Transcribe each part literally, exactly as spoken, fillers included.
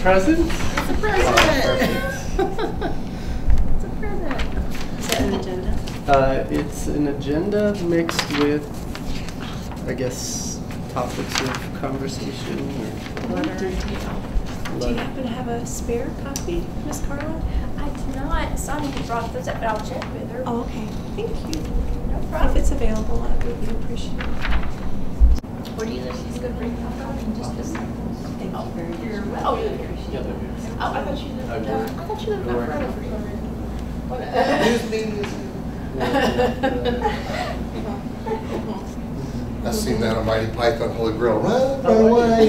present? It's a present. Oh, It's a present. Is that an agenda? uh, it's an agenda mixed with, I guess, topics of conversation or Letter. Do you happen to have a spare copy, Miss Carla? I do not. Sonia brought those up, but I'll check with her. Oh, okay. Thank you. No If problem. it's available, I would be appreciated. Where do you live? She's going to bring them up in just a second. Thank you very much. You're well. Oh, you live here. yeah, they're here. Oh, I thought you lived I up work. I thought you lived I up work. further for some reason. News meetings. I seen that on Mighty Python Holy Grail. Run, run away.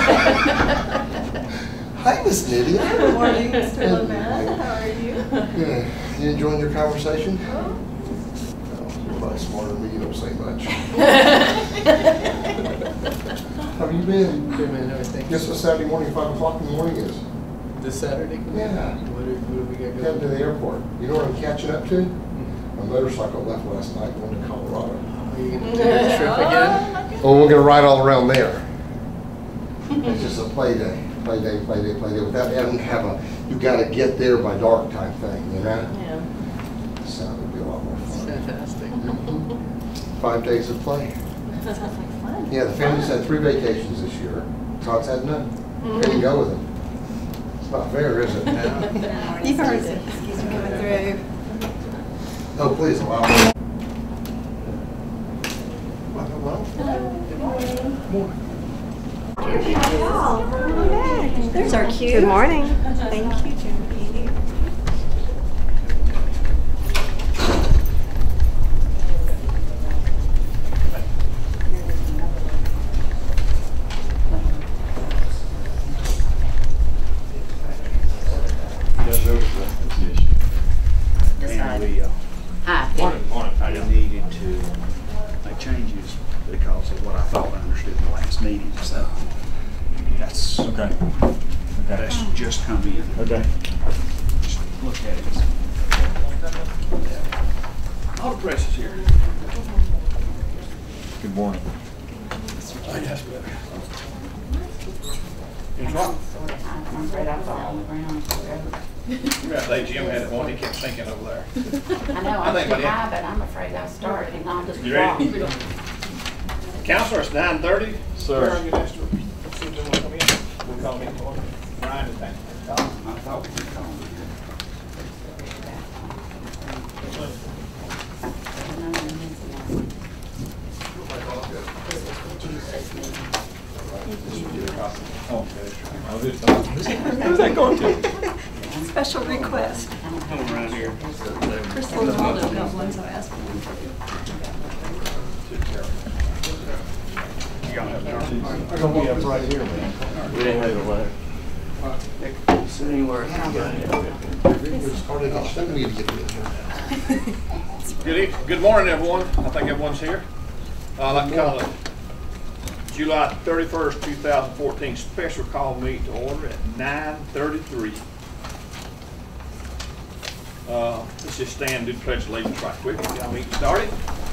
Hi, Miss Nydia. Good morning, Mister Lemon. How are you? Yeah. You enjoying your conversation? Oh. Oh, you're probably smarter than me. You don't say much. How have you been? Good man, everything. Guess what Saturday morning, five o'clock in the morning is? This Saturday? Yeah. What do, what do we got Heading to going? the airport. You know what I'm catching up to? Mm-hmm. My motorcycle left last night going to Colorado. Are you going to do a trip again? Oh, we're gonna ride all around there. It's just a play day, play day, play day, play day. Without having to have a, you gotta get there by dark type thing, you know? Yeah. So it'll be a lot more fun. Fantastic. Five days of play. Sounds like fun. Yeah, the family's had three vacations this year. Todd's had none. Couldn't go with them. It's not fair, is it? You've heard it. Excuse me, coming through. Oh, please allow me. Well, There's our cue. Good morning. Thank you, Jackie. Morning, morning. I needed to make changes because of what I thought I understood in the last meeting, so that's, Okay. that's Okay. just come in. Okay. Just look at it. All the press is here. Good morning. Oh, yes, better. I'm afraid I fell on the ground forever. Yeah, they, Jim had it one, he kept thinking over there. I know, I I'm think too by the- high, but I'm afraid I'll start and I'll just You drop. ready? Counselor, it's nine thirty. Sir. Where are you, Lester? See if they want to come in. We'll call them in order. Brian is back. I thought we were calling Who's that going to? Special request. Come around here. Crystal and Waldo got one, so I asked for one. You got it. I'm gonna be up right here, man. We didn't have a letter. Is there anywhere? Good eve- good morning, everyone. I think everyone's here. Uh, I'd like to call it July thirty-first, two thousand fourteen special call meeting to order at nine thirty-three. Uh, let's just stand and do the pledge of allegiance right quick. Get our meeting started.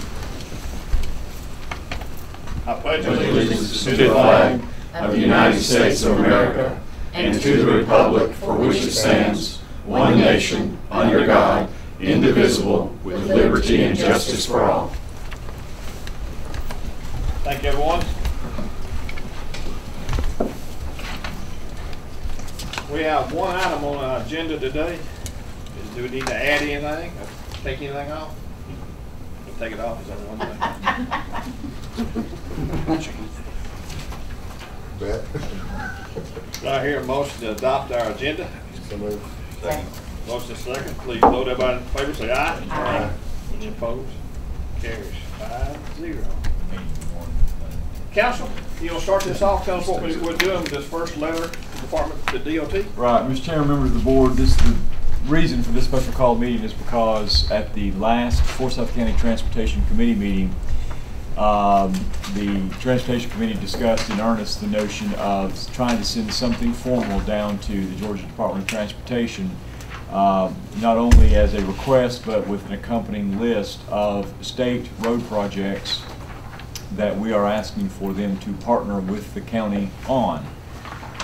I pledge allegiance to the flag of the United States of America and to the republic for which it stands, one nation, under God, indivisible, with liberty and justice for all. Thank you, everyone. We have one item on our agenda today. Is, do we need to add anything or take anything off? We'll take it off, is that one thing? Bet. Do I hear a motion to adopt our agenda? Second. Motion second. Please vote. Everybody in favor, say aye. Aye. Any opposed? Carries five zero. Council, you want to start this off? Tell us what we, we're doing with this first letter to the Department, the D O T. Right, Mister Chairman, members of the board, this the reason for this special call meeting is because at the last Forsyth County Transportation Committee meeting, um, the Transportation Committee discussed in earnest the notion of trying to send something formal down to the Georgia Department of Transportation, uh, not only as a request but with an accompanying list of state road projects that we are asking for them to partner with the county on.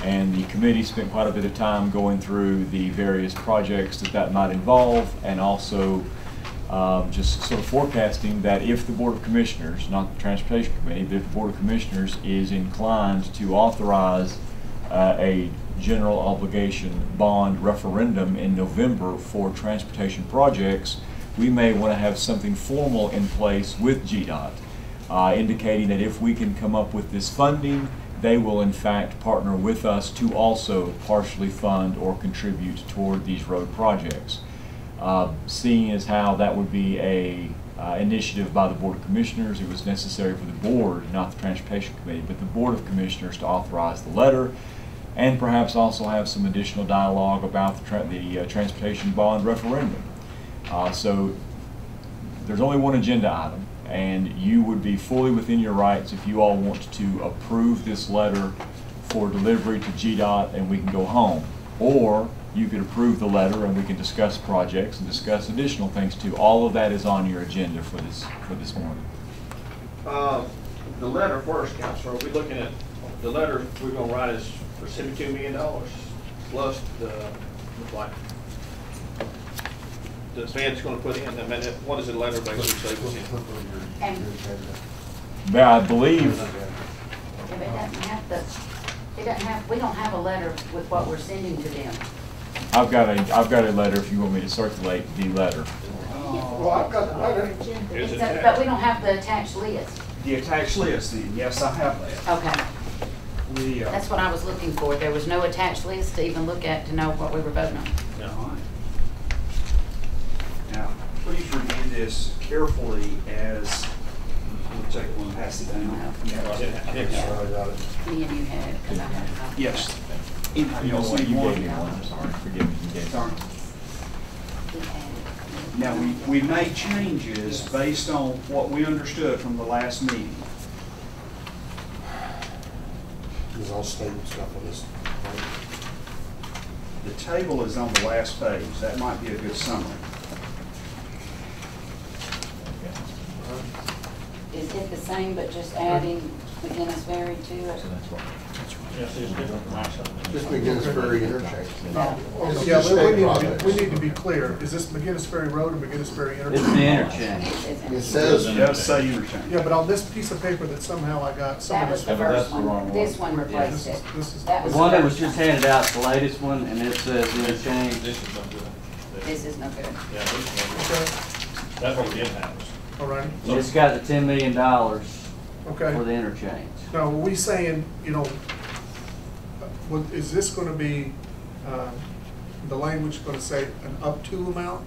And the committee spent quite a bit of time going through the various projects that that might involve, and also um, just sort of forecasting that if the Board of Commissioners, not the Transportation Committee, but if the Board of Commissioners is inclined to authorize uh, a general obligation bond referendum in November for transportation projects, we may want to have something formal in place with G D O T, uh, indicating that if we can come up with this funding, they will in fact partner with us to also partially fund or contribute toward these road projects. Uh, seeing as how that would be a uh, initiative by the Board of Commissioners, it was necessary for the board, not the Transportation Committee, but the Board of Commissioners to authorize the letter, and perhaps also have some additional dialogue about the, tra the uh, transportation bond referendum. Uh, so there's only one agenda item, and you would be fully within your rights if you all want to approve this letter for delivery to G D O T and we can go home. Or you could approve the letter and we can discuss projects and discuss additional things too. All of that is on your agenda for this for this morning. Uh, the letter first, Counselor, are we looking at, the letter we're gonna write is for seventy-two million dollars plus the, looks like, the Fed's gonna put in, I mean, what does the letter basically say? But I believe, If it doesn't have the, it doesn't have, we don't have a letter with what we're sending to them. I've got a I've got a letter if you want me to circulate the letter. Well, I've got the letter. Here's It's it. a- But we don't have the attached list. The attached list, then, yes, I have that. Okay, We, uh, that's what I was looking for. There was no attached list to even look at to know what we were voting on. all right. Now, please review this carefully as, we'll take one and pass it down. Me and you had it, because I had a copy. Yes. You Anybody know else what? need You one? gave me one. I'm sorry. Forgive me. You gave me Darn. one. He had it. Now, we, we made changes based on what we understood from the last meeting. There's all statement stuff on this. The table is on the last page. That might be a good summary. Is it the same, but just adding McGinnis Ferry to it? So that's right. Yes, it's different from last time. This begins very interchange. No. It's Yeah, just but we state need, to projects. be- we need to be clear. Is this McGinnis Ferry Road or McGinnis Ferry It's Interchange? the interchange. It says, It does say interchange. Yeah, but on this piece of paper that somehow I got, That somebody. was the but that's first the wrong one. This one. one replaced This it. is- this is- That was The the one that was first just one. handed out, the latest one, and it says interchange. This is no good. This is no good. Yeah, this is no Okay, good. That's what we didn't have. all right, And it's got the ten million dollars okay. for the interchange. Now, are we saying, you know, what, is this gonna be, uh, the language gonna say an up to amount?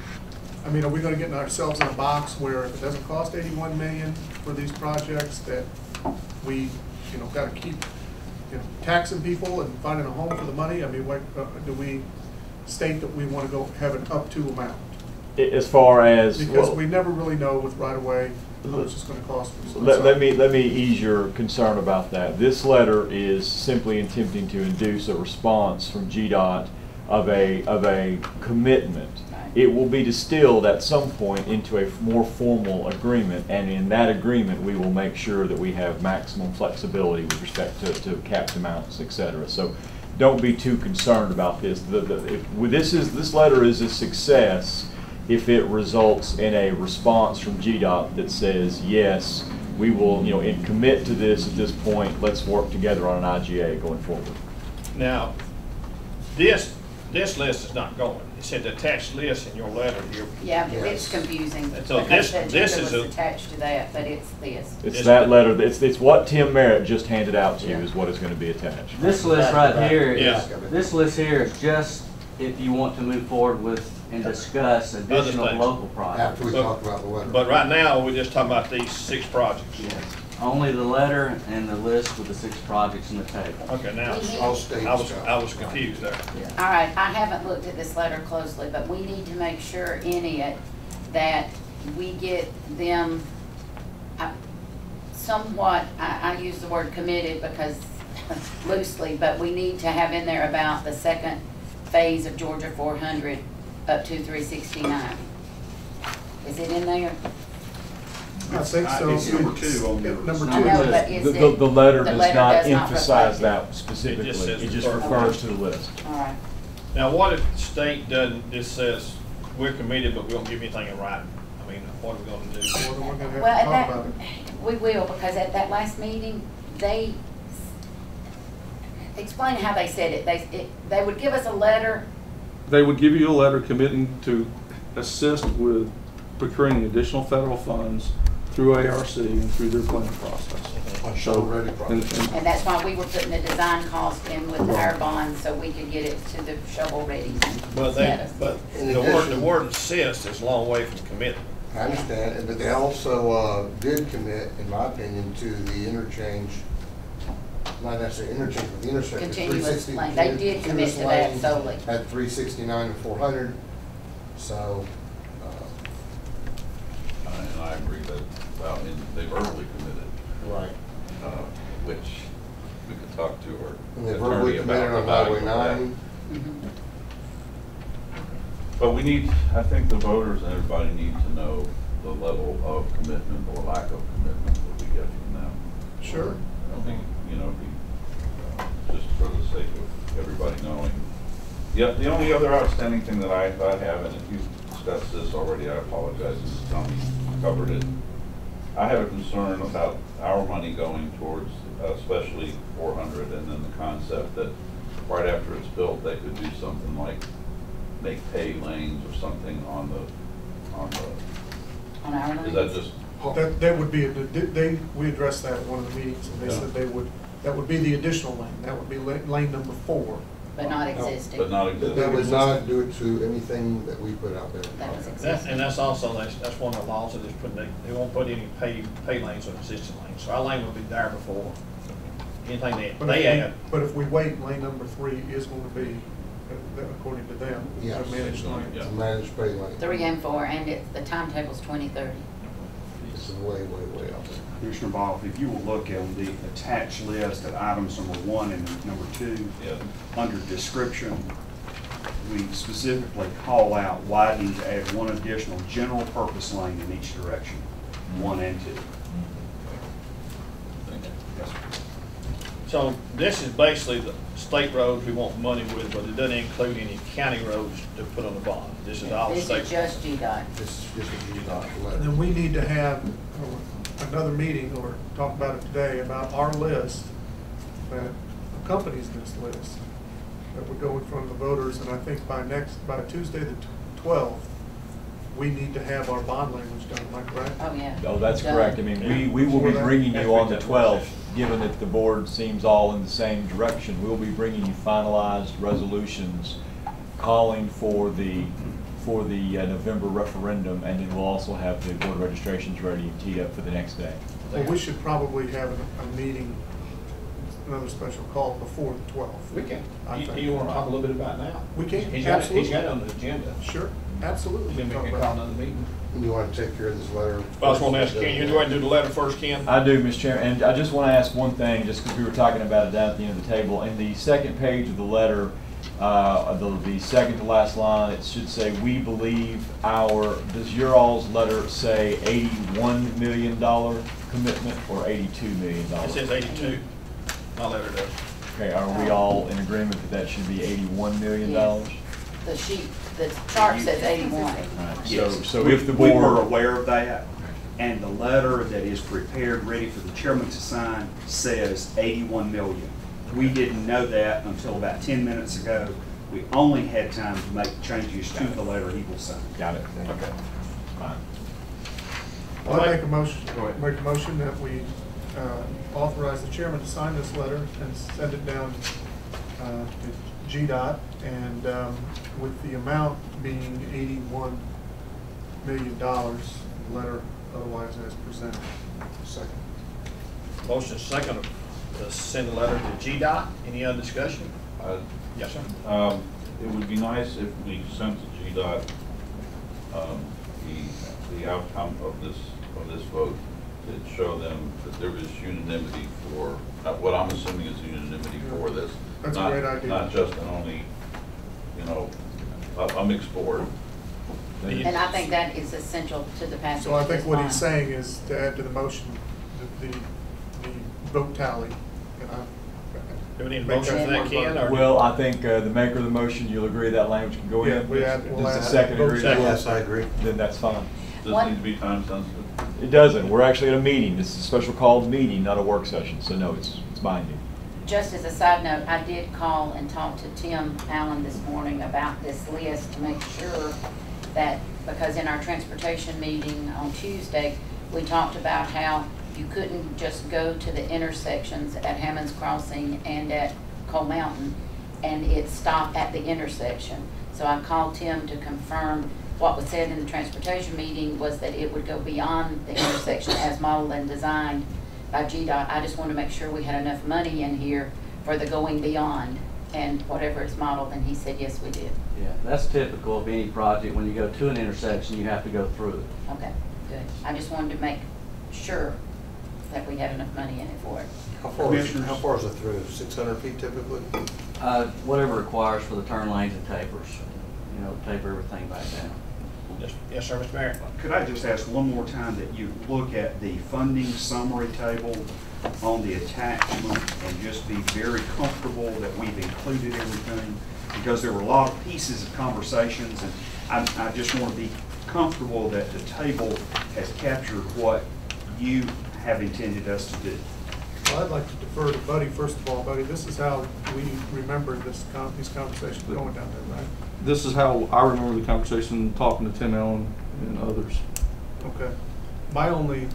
I mean, are we gonna get ourselves in a box where if it doesn't cost eighty-one million for these projects, that we, you know, gotta keep, you know, taxing people and finding a home for the money? I mean, what, uh, do we state that we wanna go have an up to amount? As far as Because well, we never really know with right of way how much it's gonna cost. us. Let, let me let me ease your concern about that. This letter is simply attempting to induce a response from G D O T of a of a commitment. It will be distilled at some point into a more formal agreement, and in that agreement, we will make sure that we have maximum flexibility with respect to, to capped amounts, et cetera. So, don't be too concerned about this. The, the, if, well, this is this letter is a success if it results in a response from G D O T that says, yes, we will, you know, and commit to this at this point, let's work together on an I G A going forward. Now, this, this list is not going. It said the attached list in your letter here. Yeah, but it's confusing. And so because this- the this agenda is was a- attached to that, but it's this. It's Is that it- letter, it's, it's what Tim Merritt just handed out to you Yeah. is what is going to be attached. This list right here Yeah. is, this list here is just if you want to move forward with and discuss additional things. local after we projects. talk about the letter. But right now, we're just talking about these six projects. Only the letter and the list with the six projects in the table. Okay, now, All state I was, stuff. I was confused there. All right, I haven't looked at this letter closely, but we need to make sure in it that we get them uh, somewhat, I, I use the word committed because loosely, but we need to have in there about the second phase of Georgia four hundred up to three sixty-nine. Is it in there? I think so. It's number two on your- Number two. I know, but is The, it? the, the letter the does letter not does not emphasize reflect that It specifically. just says It just refer. refers to the list. All right. Now, what if the state doesn't, just says, we're committed, but we don't give anything in writing? I mean, what are we gonna do? Well, then we're gonna have Well, to at talk that, about it. we will, because at that last meeting, they, explain how they said it. They, it, they would give us a letter. They would give you a letter committing to assist with procuring additional federal funds through A R C and through their planning process. On shovel-ready And- projects. and- And that's why we were putting the design cost in with our bonds, so we could get it to the shovel-ready But they, status. but In the word, the addition- word assist is a long way from commitment. I understand, but they also uh, did commit, in my opinion, to the interchange, not necessarily interchange, but the intersection. Continuous 360 lane. They did commit to that continuous solely. lane At three sixty-nine and four hundred, so, uh, And I agree that, well, and they verbally committed, right. uh, which we could talk to our And they verbally attorney about committed the on value Highway of that. nine. Mhm. But we need, I think the voters and everybody need to know the level of commitment or lack of commitment that we get from them. Sure. I think, you know, be, uh, just for the sake of everybody knowing. Yeah, the only other outstanding thing that I, I have, and if you've discussed this already, I apologize, this is Tommy covered it. I have a concern about our money going towards, uh, especially four hundred, and then the concept that right after it's built, they could do something like make pay lanes or something on the, on the, On our is that lines. just? That, that would be, a- they, we addressed that at one of the meetings, and they Yeah. said they would, that would be the additional lane. That would be la- lane number four. But not existing. But not But existing. they would not do it to anything that we put out there. That was That's, existing. and that's also, that's, that's one of the laws that is putting, they, they won't put any pay, pay lanes on existing lanes. So our lane will be there before anything they, But they if we- add. But if we wait, lane number three is going to be, uh, according to them, Yes. a managed lane. Yeah. To manage pay lane. Three and four, and it, the timetable's twenty thirty. This is way, way, way out there. Commissioner Ball, if you will look at the attached list at items number one and number two, Yeah. under description, we specifically call out widening to add one additional general purpose lane in each direction, one and two. Thank you. Yes, sir. So this is basically the state roads we want money with, but it doesn't include any county roads to put on the bond. This is all This state. is just G DOT. This is just a G dot And letter. then we need to have uh, another meeting or talk about it today about our list that accompanies this list that would go in front of the voters. And I think by next, by Tuesday the twelfth, we need to have our bond language done, am I correct? Oh, yeah. Oh, that's Done. correct. I mean, we, we will be Before that- bringing you on the That's twelfth, given that the board seems all in the same direction. We'll be bringing you finalized resolutions calling for the, for the uh, November referendum, and then we'll also have the board registrations ready and teed up for the next day. Well, we should probably have a, a meeting, another special call before the twelfth. We can, I you, think. you wanna talk a little bit about it now? We can, He's got, it- he's absolutely. got it on the agenda. Sure, absolutely. Then we Talk can about call it. another meeting. You want to take care of this letter? Well, I just wanna ask Ken, you do want to do the letter first, Ken? I do, Mister Chairman, and I just want to ask one thing, just because we were talking about it down at the end of the table. In the second page of the letter, uh, the, the second to last line, it should say, "We believe our," does your all's letter say eighty-one million dollar commitment or eighty-two million It dollars? says eighty-two. My letter does. Okay, are we all in agreement that that should be eighty-one million dollars? The sheet, the chart says eighty-one. So, Yes. so We- if the We were board, aware of that, and the letter that is prepared, ready for the chairman to sign, says eighty-one million. We didn't know that until about ten minutes ago. We only had time to make changes to the letter he will sign. got it, okay, fine. Well, I make a motion, Go ahead. make a motion that we uh, authorize the chairman to sign this letter and send it down uh, to G DOT, and um, with the amount being eighty-one million dollars, the letter otherwise as presented. Second. Motion second to send a letter to G DOT. Any other discussion? Uh, Yes, sir. Um, it would be nice if we sent to G DOT, um, the, the outcome of this, of this vote, to show them that there is unanimity for, uh, what I'm assuming is unanimity for this. That's a Not- great idea. Not just an only, you know, a, a mixed board, And I think that is essential to the passage. So I of think this what bond. he's saying is to add to the motion, the, the, the vote tally. And I- Do we need a make motion that for that, one Ken, vote. or? Well, I think uh, the maker of the motion, you'll agree that language can go Yeah, in? we add- we'll Does the add second vote agree? with second. that? Yes, I agree. Then that's fine. Doesn't One- need to be time sensitive. It doesn't. We're actually at a meeting. This is a special called meeting, not a work session. So no, it's, it's binding. Just as a side note, I did call and talk to Tim Allen this morning about this list to make sure that, because in our transportation meeting on Tuesday, we talked about how you couldn't just go to the intersections at Hammond's Crossing and at Coal Mountain and it stopped at the intersection. So I called Tim to confirm what was said in the transportation meeting was that it would go beyond the intersection as modeled and designed by G D O T. I just wanted to make sure we had enough money in here for the going beyond and whatever it's modeled, and he said, yes, we did. Yeah, that's typical of any project. When you go to an intersection, you have to go through it. Okay, good. I just wanted to make sure that we had enough money in it for it. How far is, Commissioners? how far is it through? Six hundred feet typically? Uh, whatever requires for the turn lanes and tapers, you know, taper everything back down. Yes, yes, sir, Mister Mayor. Could I just ask one more time that you look at the funding summary table on the attachment and just be very comfortable that we've included everything? Because there were a lot of pieces of conversations, and I, I just want to be comfortable that the table has captured what you have intended us to do. Well, I'd like to defer to Buddy, first of all. Buddy, this is how we remember this, con- these conversations going down there, right? This is how I remember the conversation, talking to Tim Allen and others. Okay. My only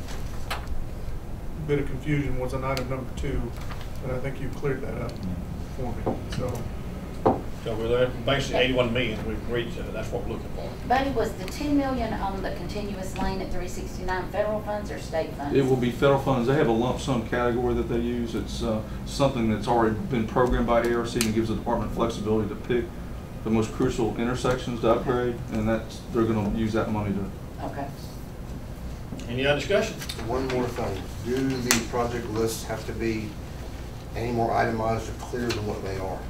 bit of confusion was on item number two, but I think you cleared that up for me, so. So we're there, basically eighty-one million, we've agreed to, that's what we're looking for. Buddy, was the ten million on the continuous lane at three sixty-nine federal funds or state funds? It will be federal funds. They have a lump sum category that they use. It's uh, something that's already been programmed by A R C and gives the department flexibility to pick the most crucial intersections to upgrade, and that's, they're gonna use that money to. Okay. Any other discussion? One more thing. Do the project lists have to be any more itemized or clear than what they are?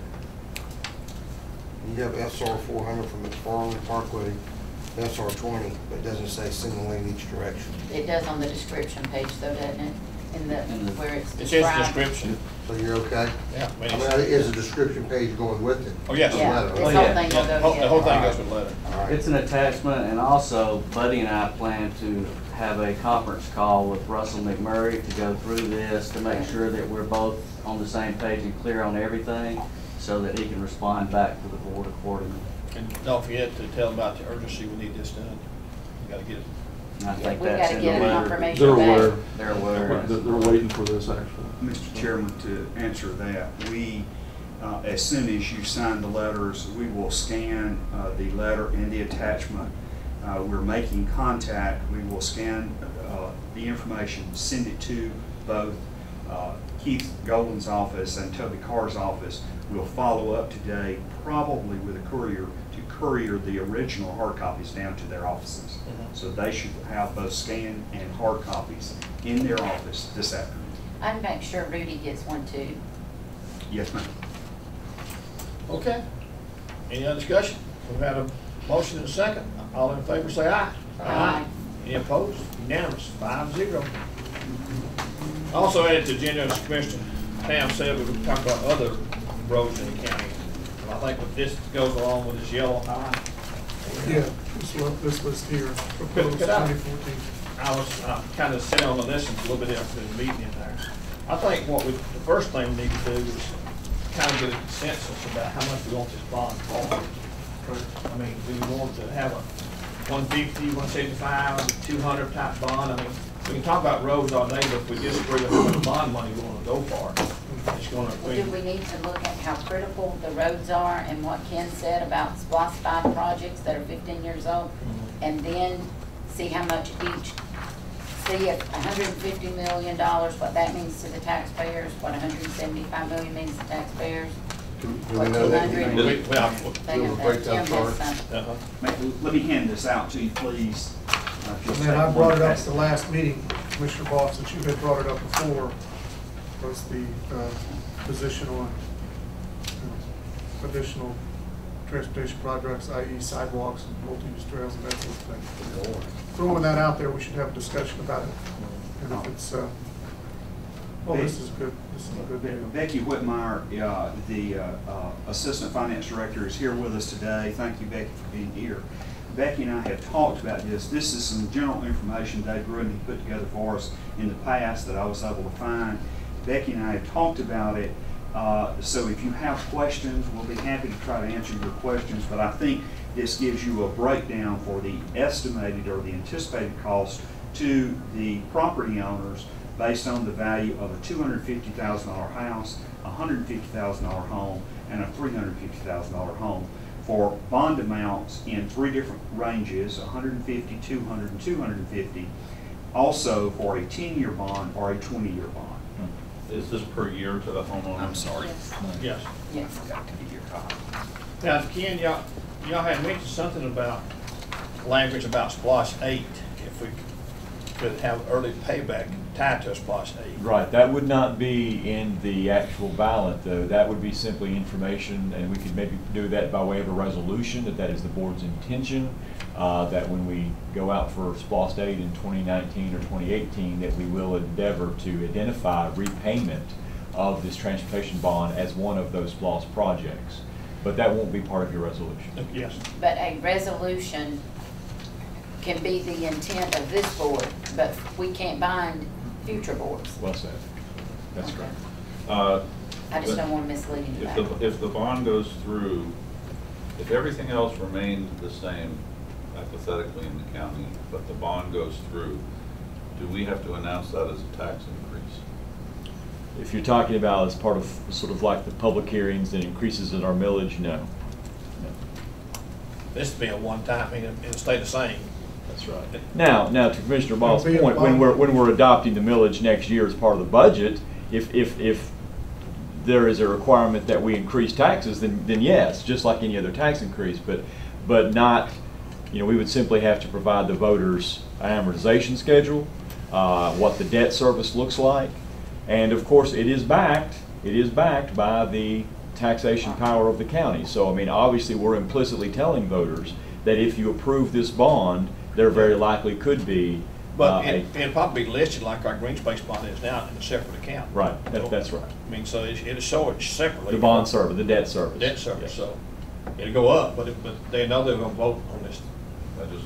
You have S R four hundred from McFarland Parkway, S R twenty, but it doesn't say single lane each direction. It does on the description page though, doesn't it? In the, where it's It says described. description. So you're okay? Yeah. I mean, is a description page going with it? Oh, yes. The Yeah, letter, this Oh, okay. whole yeah. thing Yeah, will the go whole, the whole thing together. goes with letter. All right. It's an attachment, and also Buddy and I plan to have a conference call with Russell McMurray to go through this, to make sure that we're both on the same page and clear on everything, so that he can respond back to the board accordingly. And don't forget to tell them about the urgency, we need this done. We gotta get it. And I think We that's gotta in get the a letter. confirmation They're back. aware. They're aware. They're, they're waiting for this, actually. Mister Chairman, to answer that, we, uh, as soon as you sign the letters, we will scan uh, the letter and the attachment. Uh, We're making contact. We will scan uh, the information, send it to both uh, Keith Golden's office and Toby Carr's office. We'll follow up today, probably with a courier, to courier the original hard copies down to their offices. Mhm. So they should have both scanned and hard copies in their office this afternoon. I can make sure Rudy gets one too. Yes, ma'am. Okay. Any other discussion? We've had a motion and a second. All in favor say aye. Aye. Any opposed? Unanimous, five zero. Also added to the agenda, as Commissioner Pam said, we would talk about other roads in the county. And I think with this goes along with this yellow highlight. Yeah, this list, this list here, proposed Could I- twenty fourteen. I was uh, kind of sitting on the listen a little bit after the meeting in there. I think what we, the first thing we need to do is kind of get a consensus about how much we want this bond for. I mean, do we want to have a one fifty, one seventy-five, two hundred type bond? I mean, we can talk about roads all day, but if we disagree on what bond money we want to go for, it's going Well, do we to. need to look at how critical the roads are and what Ken said about SPOS five projects that are fifteen years old? And then see how much each, see if one hundred fifty million dollars, what that means to the taxpayers, what one hundred seventy-five million dollars means to taxpayers. Do do we What know that? two hundred? We- we- well, Thing Do a of that. breakdown Jim has chart. some. uh-huh. Ma- Let me hand this out to you, please. Uh, if you'll And then I take brought one it up pass- at the last meeting, Commissioner Boss, that you had brought it up before, was the uh, position on you know, additional transportation projects, that is sidewalks, and multi-use trails, and that sort of thing. Throwing that out there, we should have a discussion about it. And if it's, uh, well, this is good, this is a good deal. Becky Whitmire, uh, the uh, uh, Assistant Finance Director, is here with us today. Thank you, Becky, for being here. Becky and I have talked about this. This is some general information Dave Gruden put together for us in the past that I was able to find. Becky and I have talked about it. Uh, so if you have questions, we'll be happy to try to answer your questions. But I think this gives you a breakdown for the estimated or the anticipated cost to the property owners based on the value of a two hundred fifty thousand dollar house, a one hundred fifty thousand dollar home, and a three hundred fifty thousand dollar home, for bond amounts in three different ranges, one hundred fifty, two hundred, and two hundred fifty, also for a ten year bond or a twenty year bond. Is this per year to the homeowner? I'm sorry. Yes. Yes. Got to give you a copy. Now, Ken, y'all, y'all had mentioned something about language about SPLOST eight, if we could have early payback tied to a SPLOST eight. Right, that would not be in the actual ballot, though. That would be simply information, and we could maybe do that by way of a resolution, that that is the board's intention, uh, that when we go out for SPLOST eight in twenty nineteen or twenty eighteen, that we will endeavor to identify repayment of this transportation bond as one of those SPLOST projects. But that won't be part of your resolution. Yes. But a resolution can be the intent of this board, but we can't bind future boards. Well said. That's correct. Uh, I just but don't want to mislead If anybody. the, if the bond goes through, if everything else remained the same hypothetically in the county, but the bond goes through, do we have to announce that as a tax increase? If you're talking about as part of sort of like the public hearings and increases in our millage, no. No. This would be a one-time, I mean, it'll stay the same. That's right. Now, now to Commissioner Ball's It'll be a point, when bond. we're when we're adopting the millage next year as part of the budget, if if if there is a requirement that we increase taxes, then then yes, just like any other tax increase, but but not, you know, we would simply have to provide the voters an amortization schedule, uh, what the debt service looks like, and of course it is backed. It is backed by the taxation power of the county. So I mean, obviously, we're implicitly telling voters that if you approve this bond, there very likely could be. But uh, it, a, it'll probably be listed like our green space bond is now in a separate account. right. That, that's right. I mean, so it, it'll show it separately. The bond service, the debt service. Debt service, Yes. so it'll go up, but it, but they know they're gonna vote on this. I just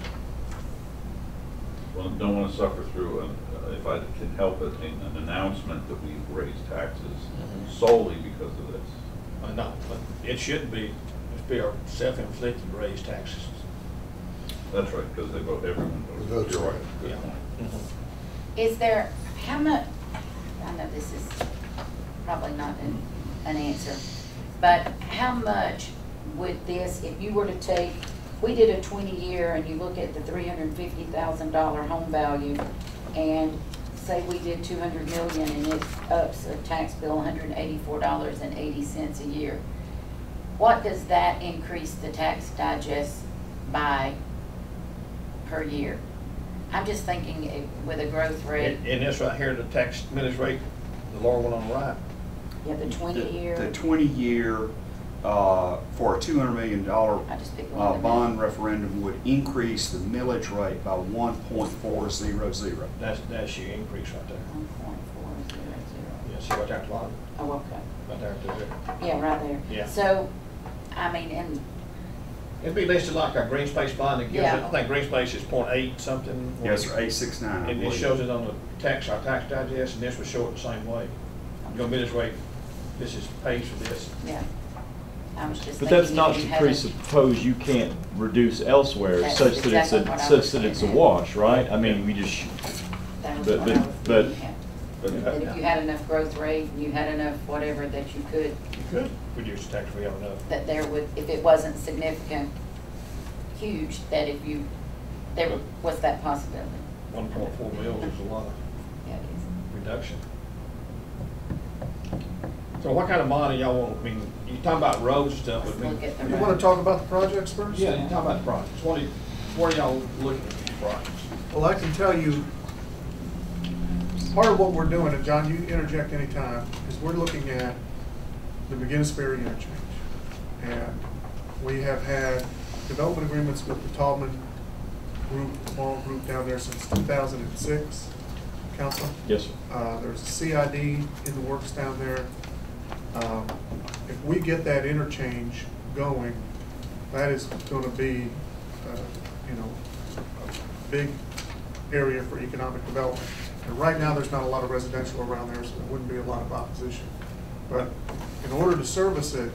well, don't want to suffer through, an, uh, if I can help it, an, an announcement that we've raised taxes Mhm. solely because of this. Uh, no, but it should be, it'd be our self-inflicted raise taxes. That's right, because they vote, everyone votes. Votes You're right. right. Good Yeah. point. Is there, how much, I know this is probably not an, an answer, but how much would this, if you were to take, we did a twenty year and you look at the three hundred fifty thousand dollar home value, and say we did two hundred million and it ups a tax bill one hundred eighty-four dollars and eighty cents a year. What does that increase the tax digest by per year? I'm just thinking it- with a growth rate. And, and this right here, the tax millage rate, the lower one on the right. Yeah, the twenty year. The twenty year, uh, for a two hundred million dollar I just picked one uh, of the bond referendum would increase the millage rate by one point four zero zero. That's, that's your increase right there. One point four zero zero. Yeah, see right there at the bottom, Oh, okay. right there, at the- Yeah, right there. Yeah. So, I mean, and it'd be listed like our green space bond, it gives it, Yeah. I think green space is point eight something. Yes, sir, eight six nine, I And it believe. shows it on the tax, our tax digest, and this would show it the same way. Your millage rate, this is pays for this. yeah. I was just But thinking that's if not you to had a- presuppose you can't reduce elsewhere That's such that it's exactly a, what I such was that it's a getting at. wash, right? I mean, we just, That was but- what but- I was but- getting at. But That if you had enough growth rate, and you had enough whatever that you could, You could reduce the tax, we have enough. that there would, if it wasn't significant, huge, that if you, there was that possibility. One point four mils is a lot of Yeah, it is. reduction. So what kind of bond do y'all want, I mean, you talking about roads and stuff, Let's but I mean. look at the You want to talk about the projects first? Yeah, you talk about the projects, what are, you- what are y'all looking at these projects? Well, I can tell you, part of what we're doing, and John, you interject anytime, is we're looking at the McGinnis Ferry interchange. And we have had development agreements with the Tallman group, the mall group down there since two thousand six. Council? Yes, sir. Uh, there's a C I D in the works down there. Um, if we get that interchange going, that is going to be, uh, you know, a big area for economic development. And right now, there's not a lot of residential around there, so there wouldn't be a lot of opposition. But in order to service it,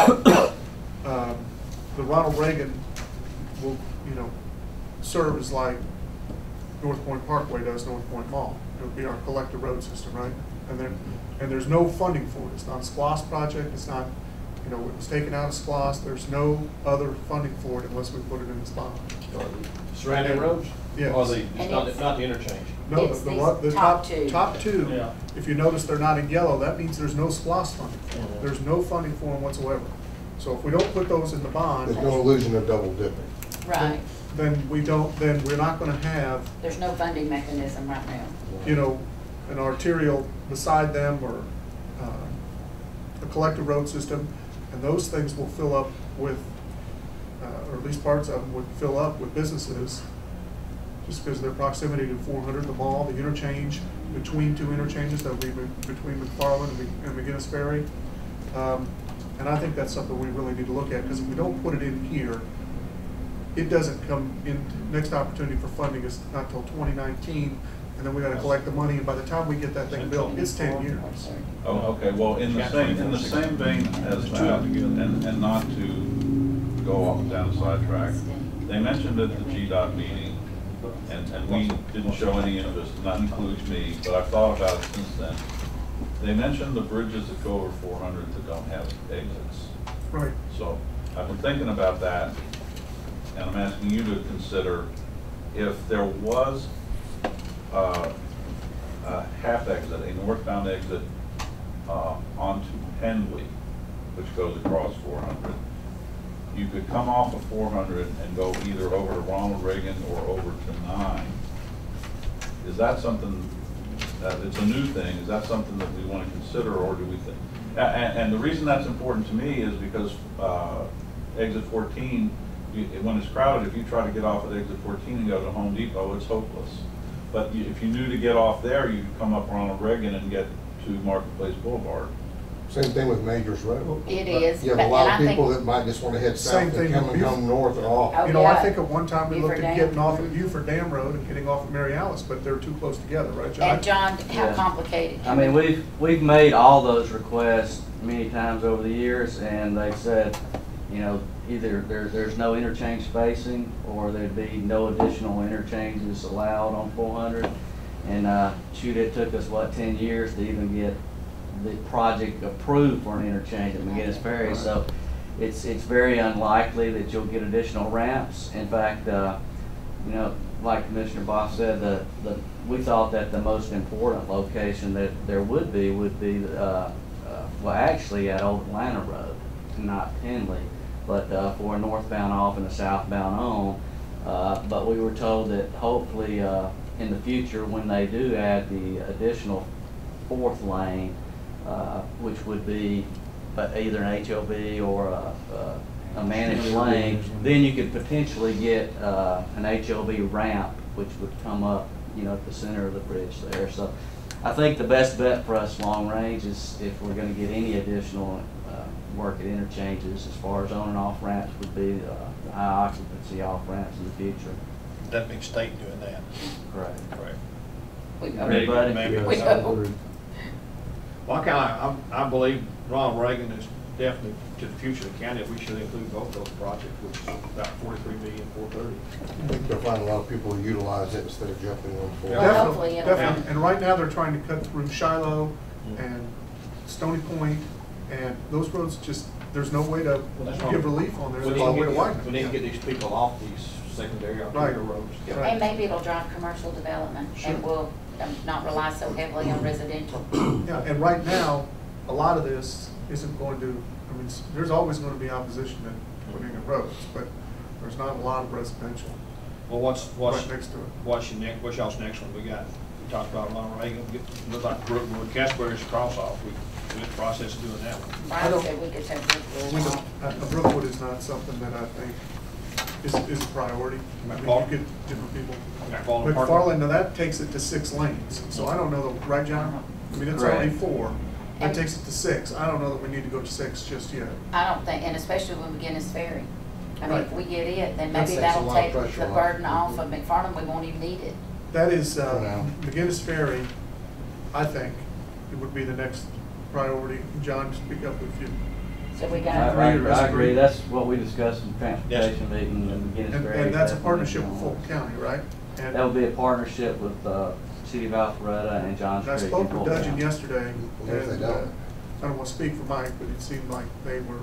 um, the Ronald Reagan will, you know, serve as like North Point Parkway does North Point Mall. It would be our collective road system, right? And then, and there's no funding for it. It's not a SPLOST project. It's not, you know, it was taken out of SPLOST. There's no other funding for it unless we put it in this bond. Surrounding roads? Yeah. Or the, it's not, it's not the interchange? No, It's the, these the, the top top, two. top two, Yeah. if you notice they're not in yellow, that means there's no SPLOST funding for them. Mhm. There's no funding for them whatsoever. So if we don't put those in the bond, There's no illusion of double dipping. Right. then we don't, then we're not gonna have, There's no funding mechanism right now. you know, an arterial beside them or uh, a collective road system, and those things will fill up with, uh, or at least parts of them would fill up with businesses, just because of their proximity to four hundred, the mall, the interchange, between two interchanges, that would be between McFarland and McGinnis Ferry. Um, and I think that's something we really need to look at, because if we don't put it in here, it doesn't come in, next opportunity for funding is not till twenty nineteen, and then we gotta collect the money, and by the time we get that thing built, it's ten years. Oh, okay, well, in the same, in the same vein as that, and, and not to go off down the sidetrack, they mentioned at the G DOT meeting, and, and we didn't show any interest, and that includes me, but I've thought about it since then. They mentioned the bridges that go over four hundred that don't have exits. Right. So I've been thinking about that, and I'm asking you to consider if there was uh, a half exit, a northbound exit uh, onto Henley, which goes across four hundred. You could come off of four hundred and go either over to Ronald Reagan or over to nine. Is that something, that it's a new thing, is that something that we want to consider, or do we think? And, and the reason that's important to me is because uh, exit fourteen, you, when it's crowded, if you try to get off at exit fourteen and go to Home Depot, it's hopeless. But you, if you knew to get off there, you could come up Ronald Reagan and get to Marketplace Boulevard. Same thing with Majors Road. It is, You have but- a lot and of I people think- that might just want to head Same south thing and with coming Buford. home north or off. Oh, You know, I yeah. think at one time we Beaver looked at Dam. getting off at Buford Dam Road and getting off at Mary Alice, but they're too close together, right, John? And John, how Yeah. complicated? I mean, we've, we've made all those requests many times over the years, and they've said, you know, either there, there's no interchange spacing, or there'd be no additional interchanges allowed on four hundred. And, uh, shoot, it took us, what, ten years to even get the project approved for an interchange at McGinnis Ferry. So it's, it's very unlikely that you'll get additional ramps. In fact, uh, you know, like Commissioner Boss said, the, the, we thought that the most important location that there would be would be, uh, uh, well, actually at Old Atlanta Road, not Henley, but uh, for a northbound off and a southbound on. Uh, but we were told that hopefully uh, in the future, when they do add the additional fourth lane, uh, which would be uh, either an H O V or a, a, a managed lane, then you could potentially get uh, an H O V ramp, which would come up, you know, at the center of the bridge there. So I think the best bet for us long range is, if we're going to get any additional uh, work at interchanges, as far as on and off ramps, would be uh, the high occupancy off ramps in the future. That big state doing that. Correct. Correct. We go. Maybe, Everybody? maybe. We go. Well, I kinda, I, I believe Ronald Reagan is definitely to the future of the county, if we should include both those projects, which is about forty-three million, four thirty. I think you'll find a lot of people who utilize it instead of jumping on for Well, it. hopefully Definitely, it'll- definitely. And right now, they're trying to cut through Shiloh and Stony Point, and those roads just, there's no way to Well, that's give wrong. relief on there. We There's need no to way to get, widen we it. need to get these people off these secondary arterial Right. roads. Right. And maybe it'll drive commercial development, Sure. and we'll um, not rely so heavily on residential. Yeah, and right now, a lot of this isn't going to, I mean, s- there's always going to be opposition to putting in roads, but there's not a lot of residential Well, what's, what's, right next to it. what's your next, what's y'all's next one we got? We talked about Ronald Reagan, get, look like Brookwood, Casper's cross off. We, we're in the process of doing that one. I Brian don't- said we could take Brookwood We off. don't, uh, Brookwood is not something that I think is, is a priority. I mean, you get different people. McFarland Park. McFarland, now that takes it to six lanes, so I don't know, that- right, John? I mean, it's already Correct. four. That And- takes it to six. I don't know that we need to go to six just yet. I don't think, and especially when we get this ferry. I mean, Right. if we get it, then That maybe takes a that'll lot of take pressure the off. burden off of McFarland, we won't even need it. That is, For now. uh, McGinnis Ferry, I think, it would be the next priority. John, speak up if you, So we I, got, I, Agree or I agree, disagree? that's what we discussed in transportation meeting and McGinnis and, Ferry. and that's a definitely partnership with on Fulton this. County, right? And That would be a partnership with, uh, City of Alpharetta and Johns I Creek. spoke in with Fulton Dudgeon County. yesterday, What if they and, uh, don't? I don't want to speak for Mike, but it seemed like they were,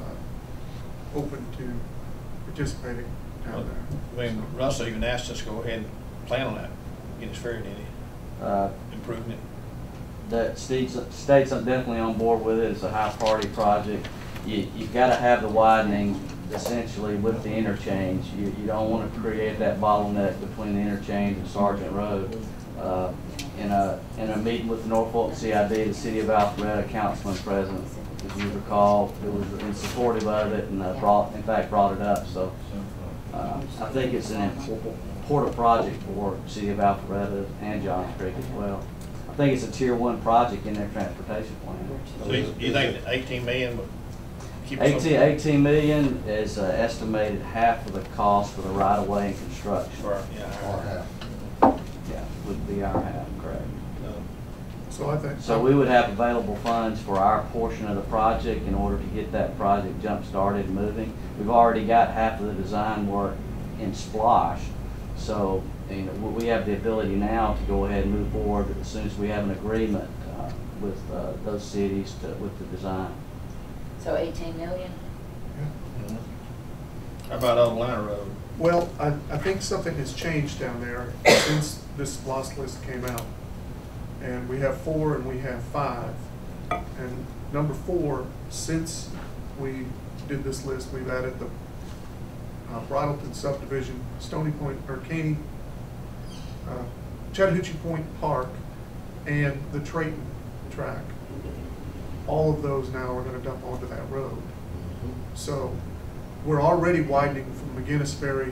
uh, open to participating down there. I mean, Russell even asked us to go ahead and plan on that, get his ferry, didn't he? Uh, Improving it. that state's, state's definitely on board with it. It's a high priority project. You, you've got to have the widening essentially with the interchange. You, you don't want to create that bottleneck between the interchange and Sergeant Road. Uh, in a, in a meeting with the Norfolk C I D, the City of Alpharetta councilman present, if you recall, it was in supportive of it and uh, brought, in fact, brought it up. So uh, I think it's an important project for City of Alpharetta and Johns Creek as well. I think it's a tier one project in their transportation plan. So you, you think that eighteen million would keep us up? eighteen, eighteen million is uh, estimated half of the cost for the right of way and construction. Or, yeah. Or half. Yeah, would be our half, correct. No. So I think. So we would have available funds for our portion of the project in order to get that project jump started and moving. We've already got half of the design work in Splosh. So, you know, we have the ability now to go ahead and move forward as soon as we have an agreement uh, with uh, those cities to, with the design. so eighteen million? Yeah. How about Old Atlanta Road? Well, I, I think something has changed down there since this lost list came out. And we have four and we have five. And number four, since we did this list, we've added the uh, Bridleton subdivision, Stony Point, or Caney, uh, Chattahoochee Point Park, and the Trayton track. All of those now are gonna dump onto that road. So we're already widening from McGinnis Ferry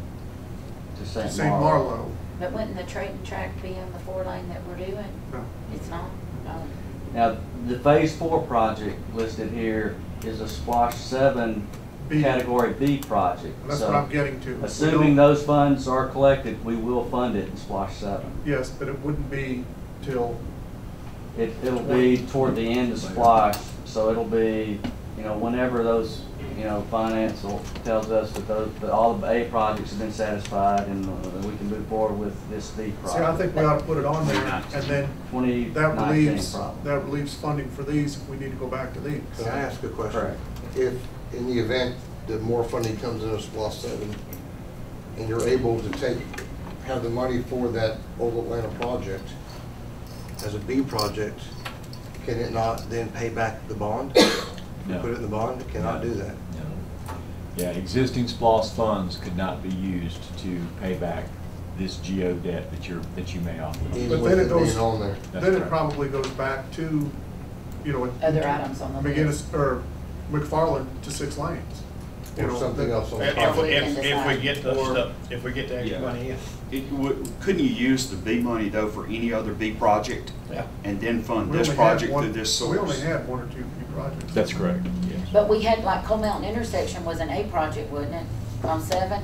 To to Saint Saint Marlowe. Marlowe. But wouldn't the Trayton track be on the four lane that we're doing? No. It's not? No. Now, the phase four project listed here is a Splosh seven B. category B project. That's So, what I'm getting to. We assuming don't- those funds are collected, we will fund it in Splosh seven. Yes, but it wouldn't be till, It, it'll be toward the end of Splosh, so it'll be, you know, whenever those, you know, financial tells us that those, that all the A projects have been satisfied and uh, we can move forward with this B project. see, I think we ought to put it on there, and then Twenty that nineteen relieves, probably. that relieves funding for these if we need to go back to these. Can I ask a question? Correct. If, in the event that more funding comes in a SPLOST seven, and you're able to take, have the money for that Old Atlanta project as a B project, can it not then pay back the bond? No. Put it in the bond? It cannot No. do that. No. Yeah, existing SPLOST funds could not be used to pay back this G O debt that you're, that you may offer. Even But with then it it goes, being on there. That's then it correct. probably goes back to, you know. Other items on the list. McGinnis, or McFarland to six lanes. You Or know, something that- else on If, the if, we can if, if we decide. get the Or- stuff, if we get the extra Yeah. money in. It would, couldn't you use the B money though for any other B project Yeah. and then fund we this only had project one- through this source? We only had one or two B projects. That's correct, yes. But we had, like, Coal Mountain intersection was an A project, wasn't it, on seven?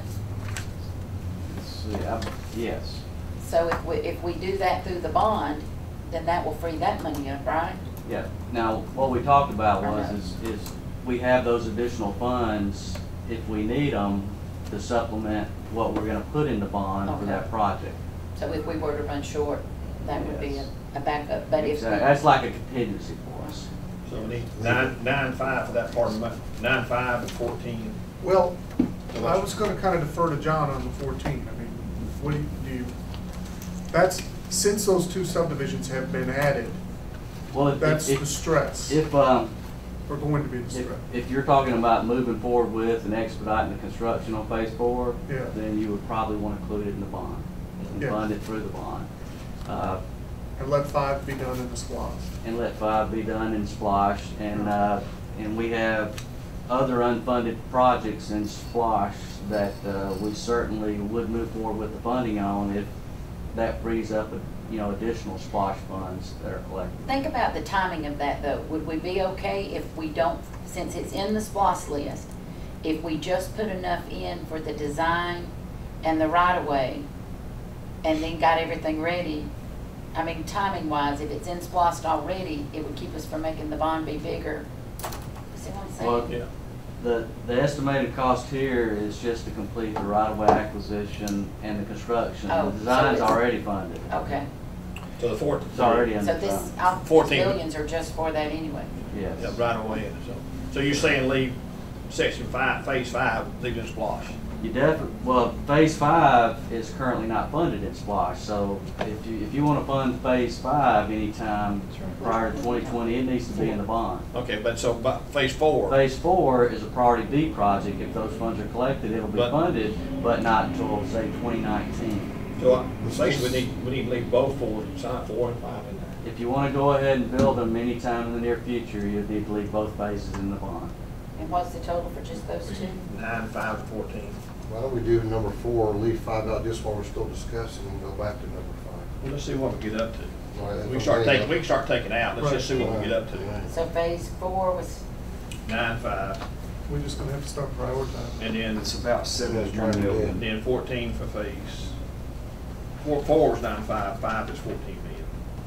Let's see, I- yes. So if we, if we do that through the bond, then that will free that money up, right? Yeah, now, what we talked about was, is, is we have those additional funds, if we need them, to supplement what we're gonna put in the bond for Okay. that project. So if we were to run short, that would be a, Yes. a backup, but if we. Exactly. That's like a contingency for us. So we need nine, nine five for that part of the money, nine five and fourteen. Well, I was gonna kind of defer to John on the fourteen. I mean, what do you, do you, that's, since those two subdivisions have been added, Well, if, that's the if, stress, if, um, or going to be the if, stress. if you're talking about moving forward with and expediting the construction on phase four, Yeah. then you would probably wanna include it in the bond and Yeah. fund it through the bond. Uh, And let five be done in the SPLOST. And let five be done in Splosh, and, uh, and we have other unfunded projects in Splosh that, uh, we certainly would move forward with the funding on if that frees up, you know, additional Splosh funds that are collected. Think about the timing of that though. Would we be okay if we don't, since it's in the SPLOST list, if we just put enough in for the design and the right-of-way and then got everything ready? I mean, timing wise, if it's in SPLOST already, it would keep us from making the bond be bigger. See what I'm saying? Well, Yeah. the, the estimated cost here is just to complete the right-of-way acquisition and the construction. Oh, The so design's it's- already funded. Okay. So the fourth. It's already So under this, funded. all these fourteen. billions are just for that anyway? Yes. Yeah, right away, so, so you're saying leave section five, phase five, leave it in Splosh? You definitely, well, phase five is currently not funded in Splosh, so if you, if you wanna fund phase five anytime prior to twenty twenty, it needs to be in the bond. Okay, but so, but phase four? Phase four is a priority B project. If those funds are collected, it'll be But- funded, but not until, say, twenty nineteen. So, uh, basically, we need, we need to leave both four, sign four and five in there. If you wanna go ahead and build them anytime in the near future, you need to leave both phases in the bond. And what's the total for just those two? Nine, five, and fourteen. Why don't we do number four, leave five out just while we're still discussing, and go back to number five? Well, let's see what we get up to. All right, We can that's start okay. taking, we can start taking out, let's just see what we get up to. So phase four was, Nine, five, We're just gonna have to start prioritizing. and then, It's about seventy-one Yeah. million. and then fourteen for phase. Four, four is nine, five, five is fourteen million.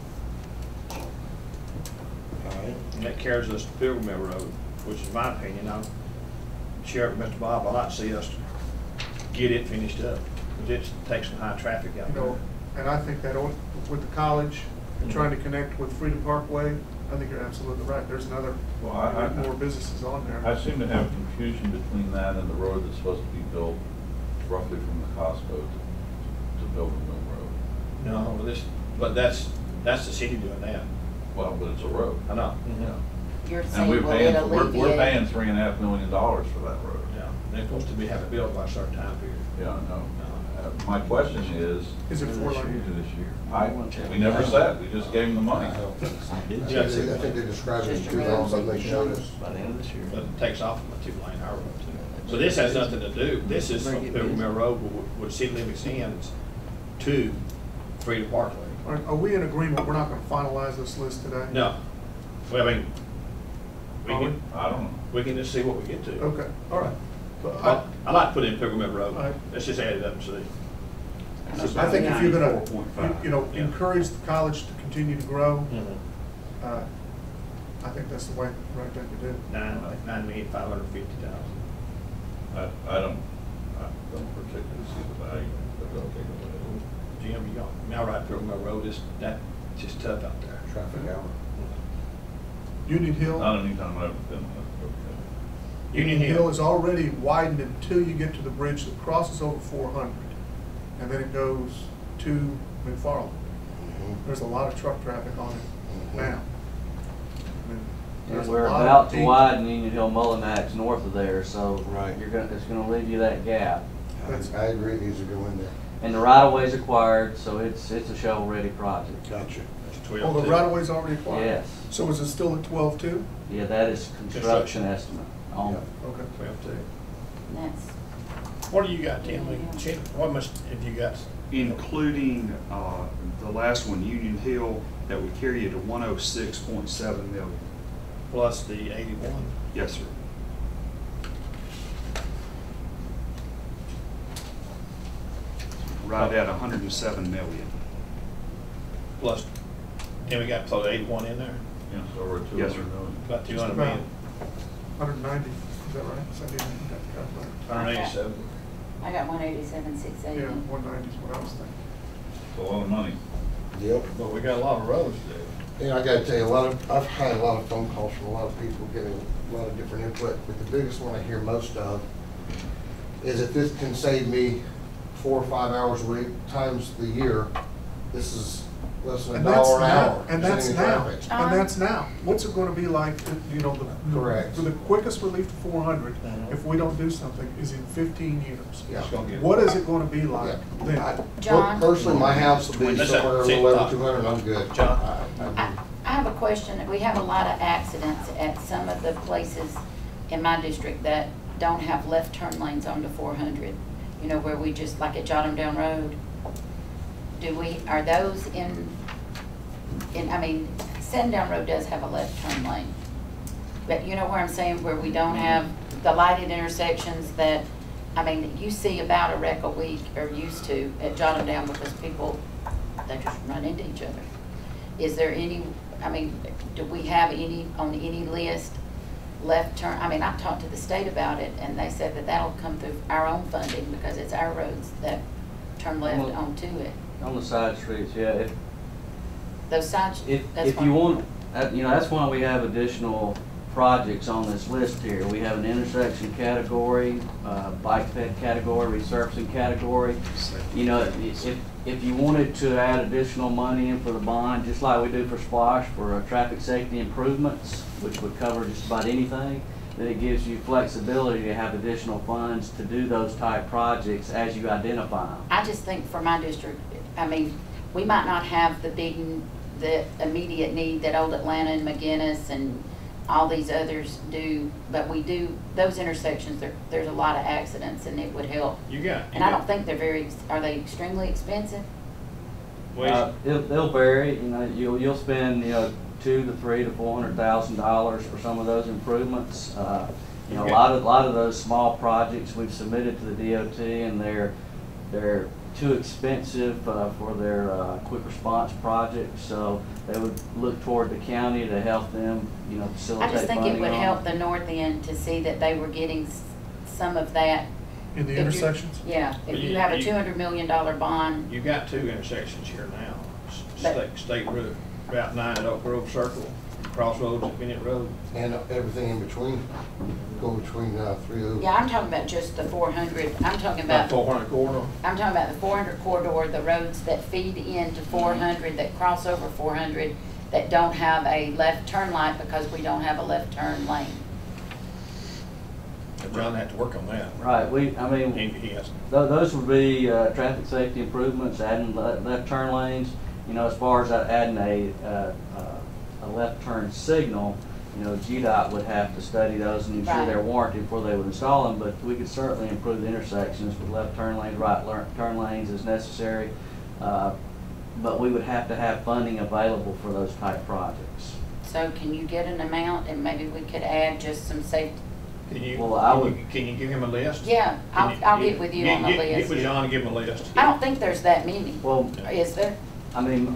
All right. And that carries us to Pilgrim Mill Road, which is my opinion, I'm Sheriff, Mister Bob, I'd like to see us get it finished up, because it takes some high traffic out You there. know, and I think that on- with the college and trying to connect with Freedom Parkway, I think you're absolutely right. There's another, Well, I- I- more businesses on there. I seem to have confusion between that and the road that's supposed to be built roughly from the Costco to, to Pilgrim Mill Road. No, but this, but that's, that's the city doing that. Well, but it's a road. I know. Yeah. you're And saying, we're will it paying, we're, we're alleviate? paying three and a half million dollars for that road. Yeah, they're supposed to be, have it built by a certain time period. Yeah, I know. Uh, My question is. Is it four lane? Is it this year? I, we never said, we just gave them the money. I think they described it as two lanes, like they showed us. By the end of this year. But it takes off from a two-lane highway too. So this has nothing to do, this is from Pilgrim Mill Road, where, where city limits ends to Freedom Parkway. Are, are we in agreement? We're not gonna finalize this list today? No, well, I mean, we Are we? can, I don't know. we can just see what we get to. Okay, all right. But I, I, I like to put it in Pilgrim Mill Road, Right. let's just add it up and see. I think if you're gonna, ninety-four point five. you- you know, Yeah. encourage the college to continue to grow, Mhm. uh, I think that's the way, right thing to do. Nine, nine million, five hundred fifty thousand. I, I don't, I don't particularly see the value, but okay. Jim, you got, now right Pilgrim Mill Road, is that, just tough out there. Traffic hour. Union Hill, Not anytime I've been, okay. Union Union Hill Hill, is already widened until you get to the bridge that crosses over four hundred. And then it goes to McFarland. Mhm. There's a lot of truck traffic on it now. I mean, And there's a we're lot of about to deep- widen Union Hill Mullinax north of there, so Right. you're gonna, it's gonna leave you that gap. I I agree, it needs to go in there. And the right of way's acquired, so it's, it's a shovel-ready project. Gotcha. that's Oh, twelve the two. right of way's already acquired? Yes. So is it still at twelve two? Yeah, that is construction estimate on, Okay. Twelve two. And that's, What do you got, Tim? Ch- What must, have you got? Including, uh, the last one, Union Hill, that would carry you to one oh six point seven million. Plus the eighty-one? Yes, sir. Right at hundred and seven million. Plus, then we got to throw the eighty-one in there? Yeah, so we're at two Yes, sir. hundred million. About two Just hundred about. million. Hundred ninety, is that right? Is that even, you got the calculator? Hundred eighty-seven. I got one eighty-seven, six eighty. Yeah, one ninety is what I was thinking. It's a lot of money. Yep. But we got a lot of roads to do. And I gotta tell you, a lot of, I've had a lot of phone calls from a lot of people getting a lot of different input, but the biggest one I hear most of is if this can save me four or five hours a week times the year, this is less than a And that's dollar an now, hour. and that's sitting in now, traffic. and that's now. What's it gonna be like, you know, the, Correct. for the quickest relief to four hundred, if we don't do something, is in fifteen years. Yeah. What is it gonna be like Yeah. then? I- John? Personally, my house will be Let's somewhere a have- little over John. two hundred, I'm good. John? I- I- I, I have a question. We have a lot of accidents at some of the places in my district that don't have left turn lanes onto four hundred. You know, where we just, like at Jotham Down Road. Do we, are those in, in, I mean, Sandown Road does have a left turn lane. But you know where I'm saying, where we don't have the lighted intersections that, I mean, you see about a wreck a week, or used to, at Jotham Down, because people, they just run into each other. Is there any, I mean, do we have any, on any list, left turn? I mean, I've talked to the state about it, and they said that that'll come through our own funding, because it's our roads that turn left Well, onto it. On the side streets, yeah. If, Those sides, if, that's if fine. you want, uh, you know, that's why we have additional projects on this list here. We have an intersection category, uh, bike ped category, resurfacing category. You know, if, if you wanted to add additional money in for the bond, just like we do for SPLOSH for uh, traffic safety improvements, which would cover just about anything, then it gives you flexibility to have additional funds to do those type projects as you identify them. I just think for my district, I mean, we might not have the big, the immediate need that Old Atlanta and McGinnis and all these others do, but we do, those intersections, there, there's a lot of accidents, and it would help. You got. And I don't think they're very, are they extremely expensive? Uh, it'll, they'll vary, you know, you'll, you'll spend, you know, two to three to four hundred thousand dollars for some of those improvements. Uh, you know, a lot of, a lot of those small projects we've submitted to the D O T, and they're, they're too expensive uh, for their uh, quick response projects, so they would look toward the county to help them, you know, facilitate I just think it funding would on help the north end to see that they were getting s- some of that. In the If you- intersections? Yeah, if Well, you you- have a you- two hundred million dollar bond, You got two intersections here now, S- But- State, State Road, Route nine at Oak Grove Circle, Crossroads at Bennett Road. And everything in between, go between uh, three of those. yeah, I'm talking about just the four hundred, I'm talking About about, four hundred corridor. I'm talking about the four hundred corridor, the roads that feed into four hundred, that cross over four hundred, that don't have a left turn light because we don't have a left turn lane. John had to work on that. Right, we, I mean, He, he has. Th- Those would be uh, traffic safety improvements, adding le- left turn lanes. You know, as far as that adding a, uh, uh, a left turn signal, you know, G D O T would have to study those and ensure Right. they're warranted before they would install them, but we could certainly improve the intersections with left turn lanes, right lear- turn lanes as necessary. Uh, But we would have to have funding available for those type projects. So can you get an amount, and maybe we could add just some safety? Can you, Well, I can would- you, can you give him a list? Yeah, Can I'll, you- I'll get with you get- on the get- Get list. with John and give him a list. I don't think there's that many, Well, is there? I mean,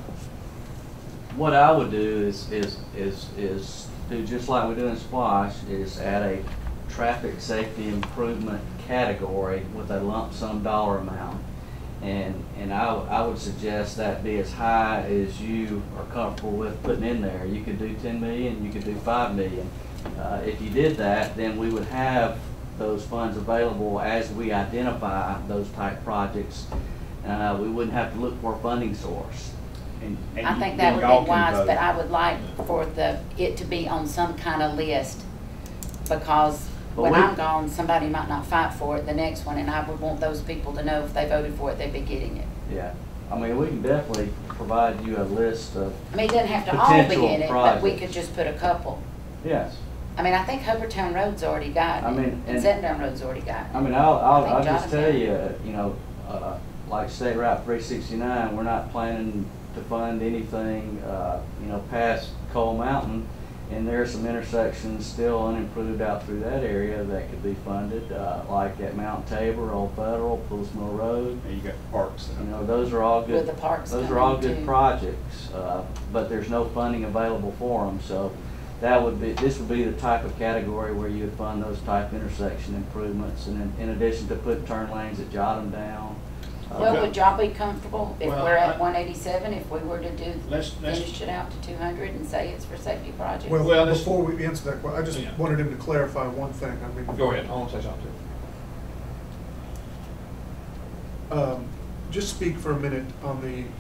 what I would do is, is, is, is do just like we do in SPLOSH, is add a traffic safety improvement category with a lump sum dollar amount. And, and I, I would suggest that be as high as you are comfortable with putting in there. You could do ten million, you could do five million. Uh, if you did that, then we would have those funds available as we identify those type projects. Uh, we wouldn't have to look for a funding source. And- and I think then that y'all would be can wise, vote. but I would like for the, it to be on some kind of list, because But when we- I'm gone, somebody might not fight for it the next one, and I would want those people to know if they voted for it, they'd be getting it. Yeah, I mean, we can definitely provide you a list of, I mean, it doesn't have to all be Potential in it, but we projects. could just put a couple. yes. I mean, I think Hubbardtown Road's already got it. I mean, And and- Sandown Road's already got it. I mean, I'll, I'll, I think I'll just Jonathan- tell you, you know, uh, like State Route three sixty-nine, we're not planning to fund anything, uh, you know, past Coal Mountain. And there are some intersections still unimproved out through that area that could be funded, uh, like at Mount Tabor, Old Federal, Pools Mill Road. And you got parks. You know, those are all good. With the parks Those are all coming good too. projects, uh, but there's no funding available for them, so that would be, this would be the type of category where you would fund those type intersection improvements, and in, in addition to put turn lanes at Jotham Down. uh, Well, would y'all be comfortable if Well, we're at I- one eighty-seven, if we were to do, Let's, let's, finish it out to two hundred and say it's for safety projects? Well, Well, this- before we answer that, que- I just Yeah. wanted him to clarify one thing. I mean, go ahead, I want to say something. Um, just speak for a minute on the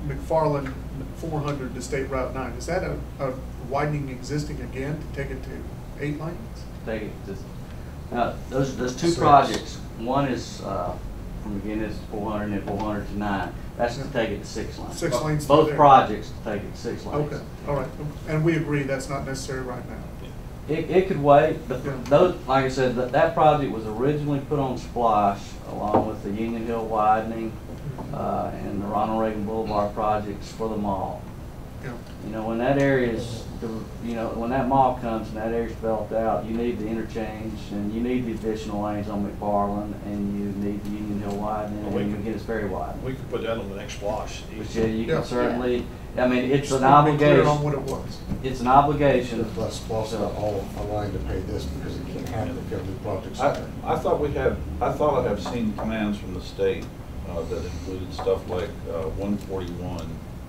McFarland four hundred to State Route nine, is that a, a widening existing again to take it to eight lanes? Take it to, now, those, those two Six. projects, one is, uh, from again, it's four hundred and four hundred to nine. That's to take it to six lanes. Six lanes through Both there. projects to take it to six lanes. Okay, all right, and we agree that's not necessary right now. It, it could wait, but Yeah. those, like I said, that, that project was originally put on Splash along with the Union Hill widening, uh, and the Ronald Reagan Boulevard projects for the mall. Yeah. You know, when that area is, you know, when that mall comes and that area's developed out, you need the interchange and you need the additional lanes on McFarland and you need the Union Hill widening Well, we and can- again, it's very wide. We could put that on the next wash. Which, yeah, you Yeah. can certainly, I mean, it's Just an wanna be clear on obligation, what it was. it's an obligation. Plus, plus So- all aligned to pay this because it can't happen if you have new projects. I, I thought we had, I thought I have seen commands from the state uh, that included stuff like uh, one forty-one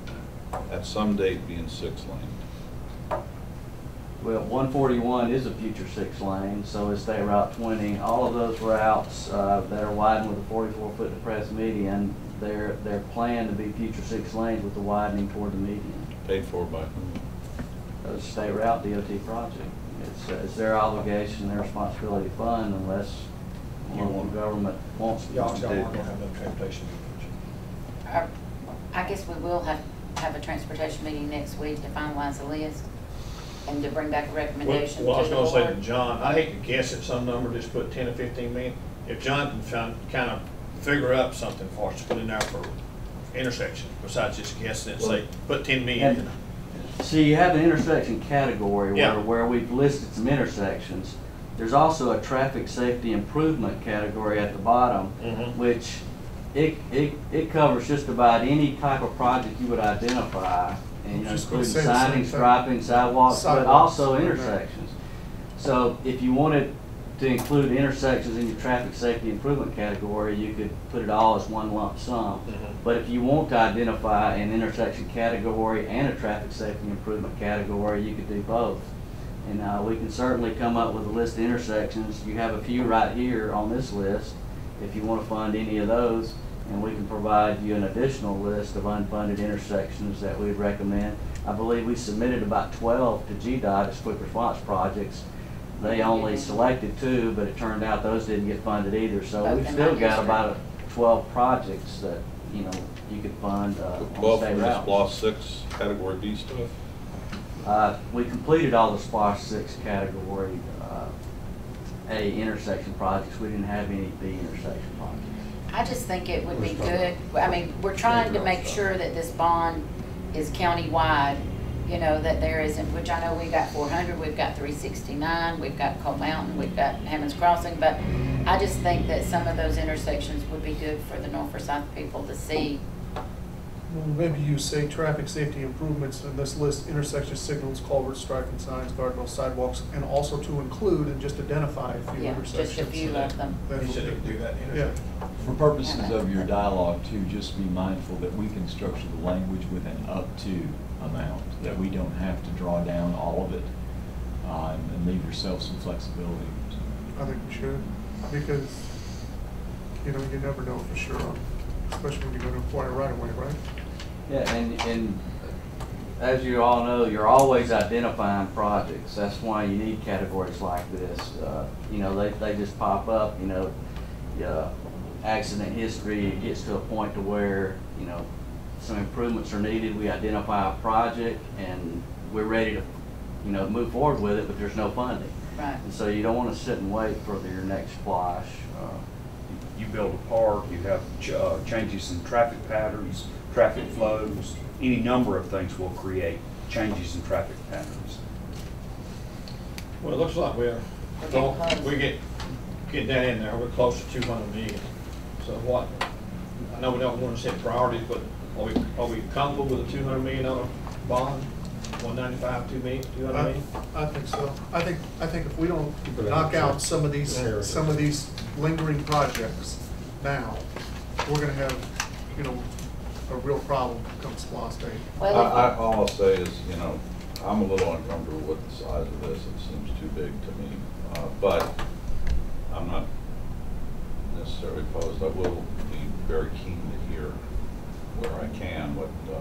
at some date being six lane. Well, one forty-one is a future six lane, so is State Route twenty. All of those routes uh, that are widened with a forty-four foot depressed median, they're, they're planned to be future six lanes with the widening toward the median. Paid for by whom? Those State Route D O T project. It's, uh, it's their obligation, their responsibility to fund unless local government wants to. Y'all, do y'all it. aren't gonna have no transportation meetings. Uh, I guess we will have, have a transportation meeting next week to finalize the list and to bring back a Well, recommendation well, I to was the gonna say to board. John, I hate to guess at some number, just put ten or fifteen million. If John can find, kind of figure up something for us to put in there for intersection, besides just guessing it, say, put ten million in. See, you have an intersection category Yeah. where, where we've listed some intersections. There's also a traffic safety improvement category at the bottom, Mhm. which it, it, it covers just about any type of project you would identify. And, you know, Just gonna including say the same signing, thing. striping, sidewalks, but Sidewalks, also right. intersections. So if you wanted to include intersections in your traffic safety improvement category, you could put it all as one lump sum. Mhm. But if you want to identify an intersection category and a traffic safety improvement category, you could do both. And uh, we can certainly come up with a list of intersections. You have a few right here on this list if you want to fund any of those. And we can provide you an additional list of unfunded intersections that we'd recommend. I believe we submitted about twelve to G D O T as quick response projects. They only selected two, but it turned out those didn't get funded either. So Both we've in still my got district. about twelve projects that, you know, you could fund uh, on twelve state from the routes. SPLOST six category B stuff? Uh, we completed all the SPLOST six category uh, A intersection projects. We didn't have any B intersection projects. I just think it would be good, I mean, we're trying to make sure that this bond is county-wide, you know, that there isn't, which I know we got four hundred, we've got three sixty-nine, we've got Coal Mountain, we've got Hammond's Crossing, but I just think that some of those intersections would be good for the North Forsyth people to see. Well, maybe you say traffic safety improvements in this list, intersection signals, culverts, striping signs, guardrails, sidewalks, and also to include and just identify a few Yeah, intersections. just a few of them. That He will said he do. could do that in Yeah. intersection. For purposes of your dialogue too, just be mindful that we can structure the language with an up to amount, that we don't have to draw down all of it, uh, and and leave yourself some flexibility. I think we should, because, you know, you never know for sure, especially when you're gonna acquire right away, right? Yeah, and, and as you all know, you're always identifying projects. That's why you need categories like this. Uh, you know, they, they just pop up, you know, uh, accident history, it gets to a point to where, you know, some improvements are needed. We identify a project and we're ready to, you know, move forward with it, but there's no funding. Right. And so you don't want to sit and wait for your next splash. Uh, You build a park, you have ch- uh, changes in traffic patterns, traffic flows, any number of things will create changes in traffic patterns. Well, it looks like we're, We're so getting close. we get, get that in there, we're close to two hundred million. So what, I know we don't want to set priorities, but are we, are we comfortable with a two hundred million dollar bond? One ninety-five, two million, two hundred I, million? I think so. I think, I think if we don't Keep it knock out. out some of these, Yeah. some of these lingering projects now, we're gonna have, you know, a real problem come SPLOST Day. I, Well, I, all I'll say is, you know, I'm a little uncomfortable with the size of this. It seems too big to me. Uh, but I'm not necessarily opposed. I will be very keen to hear where I can what uh,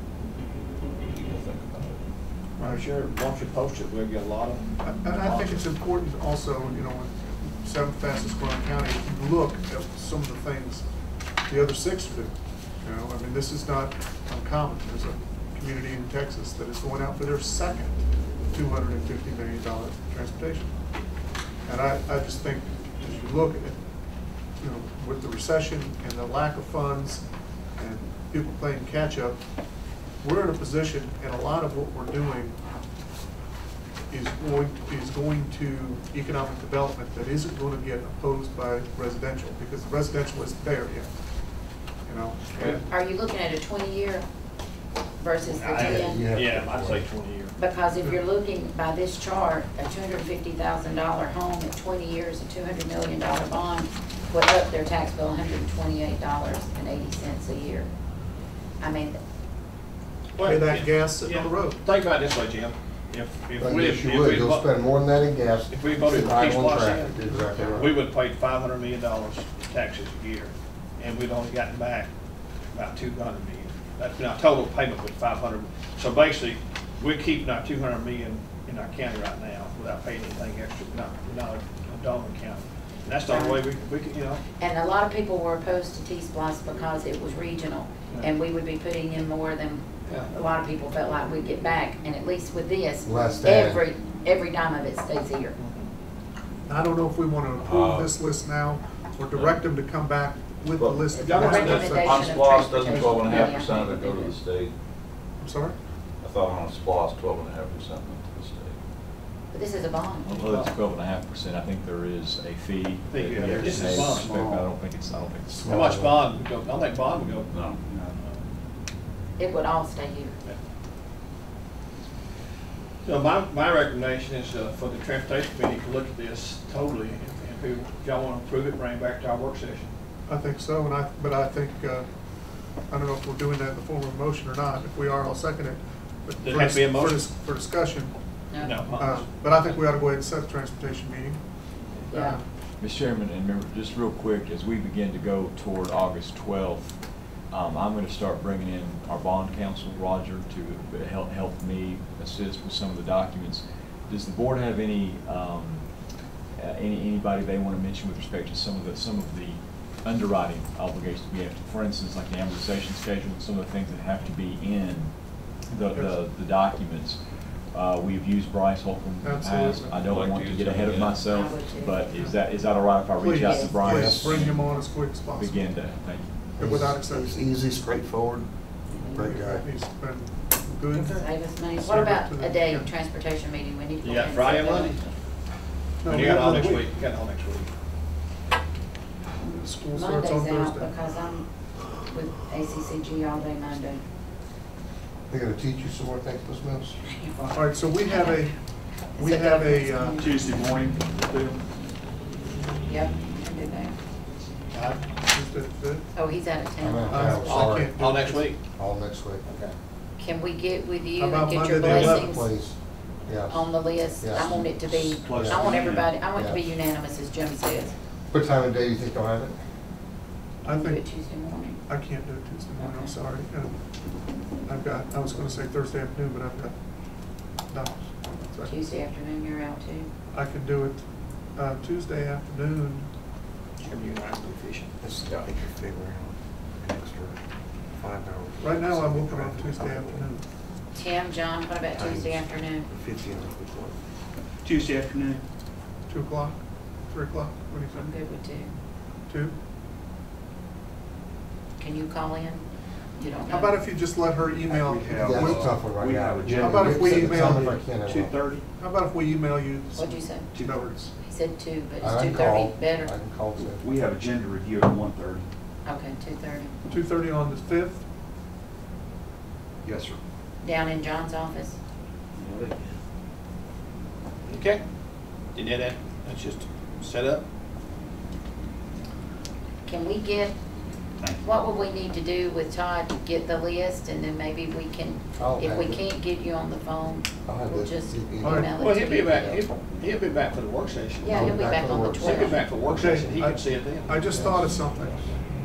people think about it. I'm sure, once you post it, we'll get a lot of. And I think it's important also, you know, with seventh fastest growing county, if you look at some of the things the other six do. You know, I mean, this is not uncommon. There's a community in Texas that is going out for their second two hundred fifty million dollars transportation. And I, I just think, as you look at, you know, with the recession and the lack of funds and people playing catch-up, we're in a position, and a lot of what we're doing is going, is going to economic development that isn't going to get opposed by residential, because the residential isn't there yet, you know? And Are you looking at a twenty-year versus the I- ten? Yeah, I'd say twenty years. Because if you're looking by this chart, a two hundred fifty thousand dollar home at twenty years, a two hundred million dollar bond would up their tax bill one hundred twenty-eight dollars and eighty cents a year. I mean, pay that gas sitting Yeah. on the road. Think about it this way, Jim. If, if But we, yes, if you we, would, you'll vo- spend more than that in gas. if we voted for ride Peace on Plus traffic. in, Exactly right. we would pay five hundred million dollars in taxes a year, and we've only gotten back about two hundred million. That's been our total payment with five hundred. So basically, we're keeping our two hundred million in our county right now without paying anything extra. We're not, we're not a donor county. And that's the only way we, we could, you know. and a lot of people were opposed to T-Splosh because it was regional, and we would be putting in more than, Yeah. a lot of people felt like we'd get back, and at least with this, Last stand. every, every dime of it stays here. I don't know if we want to approve Uh, this list now, or direct them to come back with the Well, list. y'all of want to- Recommendation On of SPOS, doesn't twelve and a half transportation. percent of it go to the state? I'm sorry? I thought on SPOS, twelve and a half percent went to the state. But this is a bond. Although it's twelve and a half percent, I think there is a fee. that Fee, we yeah. have to This is pay. bond. But I don't think it's, I don't think it's. How much bond would go, I don't think bond would go. No. It would all stay here. So my, my recommendation is uh, for the transportation committee to look at this totally, and if if y'all want to approve it, bring it back to our work session. I think so, and I, but I think, uh, I don't know if we're doing that in the form of a motion or not. If we are, I'll second it. But Does it for have to be a dis- for motion? dis- For discussion, No. uh, but I think we ought to go ahead and set the transportation meeting. Yeah. Uh, Mister Chairman, and remember, just real quick, as we begin to go toward August twelfth, um, I'm gonna start bringing in our bond counsel, Roger, to help, help me assist with some of the documents. Does the board have any, um, uh, any, anybody they wanna mention with respect to some of the, some of the underwriting obligations we have? For instance, like the amortization schedule, some of the things that have to be in the, the, the documents. Uh, we've used Bryce Holcomb in the past. Absolutely. I don't Like want to to use get ahead of him again. myself, I would too. but is that, is that all right if I reach out to Please, Bryce? please, bring him on as quick as possible. Begin to, thank you. Without He's exception. easy, straightforward, great guy. He's been good. Save us money. What Serve it about to the a day county. transportation meeting? We need to. You go got ahead and Friday set and that Monday? No, You we got it all have next one week, you got it all next week. School starts Monday's on out Thursday. because I'm with A C C G all day Monday. They're gonna teach you some more things, Miz Mills? All right, so we have a, we Is it have a, governance uh, meeting? Tuesday morning, Bill. Yep, I can do that. Tuesday, fifth. Oh, he's out of I'm out of town. town, I sorry. can't do All it. next week? All next week. Okay. Can we get with you How and about get your Monday the eleventh, blessings Please, yes. on the list? Yes. I want it to be, Plus I want the- everybody, I want it to be Yes. unanimous, as Jim says. What time of day do you think I'll have it? I Do it think, Tuesday morning. I can't do it Tuesday morning, I'm Okay. sorry. Uh, I've got, I was gonna say Thursday afternoon, but I've got, no. So Tuesday afternoon, you're out too. I can do it, uh, Tuesday afternoon. Jim, you and I will be fishing. Let's make your figure out an extra five hours. Right now, I'm open on Tuesday afternoon. Tim, John, what about Tuesday Times afternoon? Fifty hours before. Tuesday afternoon. Two o'clock, three o'clock, what do you I'm think? good with two. Two? Can you call in? You don't know? How about if you just let her email? We have, That's a with- tough one right we now. have a How about if we Tell me email if you? I can, I will. two thirty? How about if we email you? What'd you say? Two numbers. He said two, but I is can two thirty call. better? I can call too. We have agenda review at one thirty. Okay, two thirty. Two thirty on the fifth? Yes, sir. Down in John's office? Okay. You did that, that's just set up. Can we get, Thank you. what would we need to do with Todd to get the list, and then maybe we can, I'll if we have it. can't get you on the phone, I'll have we'll this. just You- you- email it to you. Well, he'll be back, he'll, he'll be back for the work session. Yeah, he'll be Back back for on the the work He'll be twelfth. back for work Okay, session, he I- can see it then. I just thought of something.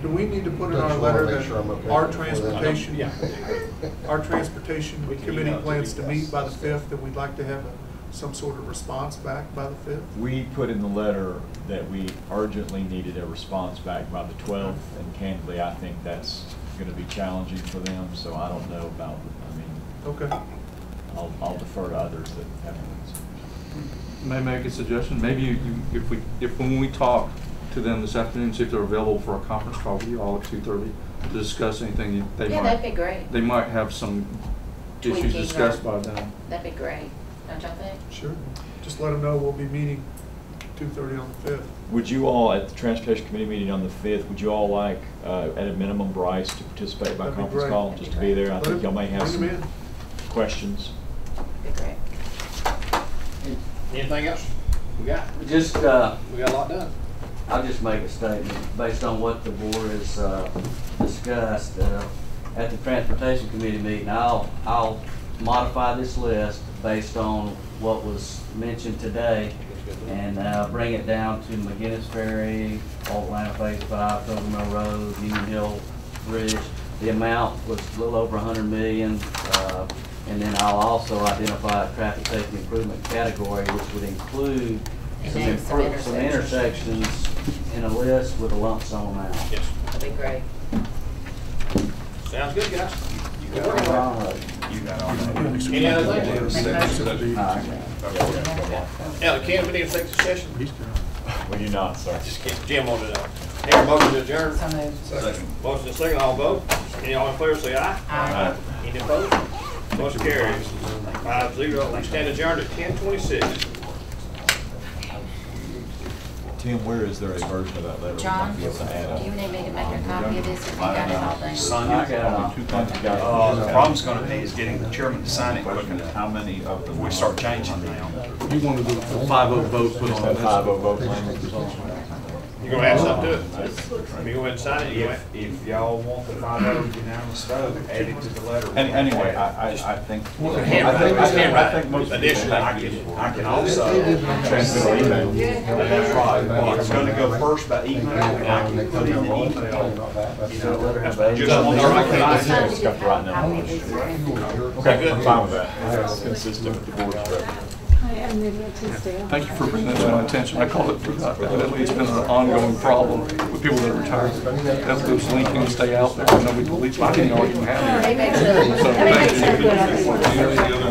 do we need to put in Don't our you wanna letter make that sure I'm okay our before that? transportation, Yeah. our transportation We can committee email it to plans you to guys. meet by the fifth, and we'd like to have a, some sort of response back by the fifth? We put in the letter that we urgently needed a response back by the twelfth, and candidly, I think that's gonna be challenging for them, so I don't know about, I mean, Okay. I'll, I'll defer to others that have things. May I make a suggestion? Maybe you, you- if we, if when we talk to them this afternoon, see if they're available for a conference call with you all at two thirty to discuss anything you- they might. Yeah, that'd be great. They might have some issues Tweaking or- discussed by then. That'd be great, don't y'all think? Sure. Just let them know we'll be meeting two thirty on the fifth. Would you all, at the Transportation Committee meeting on the fifth, would you all like, uh, at a minimum, Bryce to participate by That'd be conference great. call, just to be there? I think y'all may have Bring 'em some in. questions. That'd be great. Anything else? We got, Just, uh, we got a lot done. I'll just make a statement based on what the board has uh, discussed. Uh, At the Transportation Committee meeting, I'll, I'll modify this list based on what was mentioned today and uh, bring it down to McGinnis Ferry, Old Atlanta Phase Five, Kroger Mill Road, Union Hill Bridge. The amount was a little over a hundred million. Uh, and then I'll also identify a traffic safety improvement category, which would include some, And some impro- some intersections. intersections in a list with a lump sum amount. Yes. That'd be great. Sounds good, guys. You got all that. You got all that. Any other things? Alright. Now, can we need a executive session? We do not, sir. Just get Jim on it. Here, motion to adjourn. So moved. Second. Motion to second, all vote. Any all in favor, say aye. Aye. Any opposed? Motion carries. Five zero. We stand adjourned at ten twenty-six. Tim, where is there a version of that letter? John, we might be able to add up? do you need me to make a copy of this if you got it all done? Sonia, I got it all. uh, the problem's gonna be is getting the chairman to sign it quick enough. How many of them? We start changing now. You want to do a five oh vote put on That this? five oh vote language. You gonna add something to it? You go ahead and sign it? You go ahead. If, if y'all want the five oh unanimous vote, add it to the letter. Any- Anyway, I, I, I think, Well, I the think, handwriting, I think, I handwriting. think most people Additionally, I think can, I can also transmit an email. That's right, well, it's gonna go first by email, and I can put in the email, you know, just on the right. It's got the right number. Okay, I'm fine with that. That's consistent with the board's direction. Hi, I'm Nydia, Tisdale. Thank you for bringing that to my attention. I called it, forgot that. Evidently, it's been an ongoing problem with people that are retired. That loose link can stay out there. Nobody deletes. I didn't know you had They it. make So, sure, they make sure thank good. you.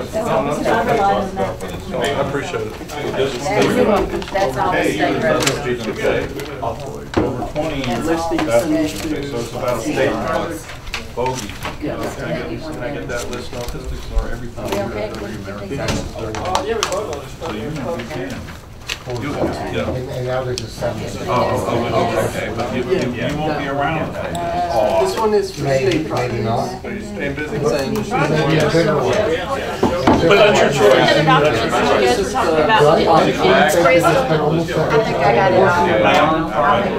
I appreciate it. That's, that's all the state roads. Over twenty years. That's So it's about a state bogey. Yeah. Can I get, can I get that list of statistics or everything? You okay? Can you give me some? Oh, yeah, we voted on this. So you know, you can. Yeah. And, and now there's a seven. Oh, oh, oh, okay, but you, you, You you won't be around. This one is for Maybe, state maybe properties. not. Are you staying busy? It's saying- Yeah, federal. But that's your choice. Other documents that you guys were talking about. I- I- I think it's Crystal, almost I think I got it all. I'll make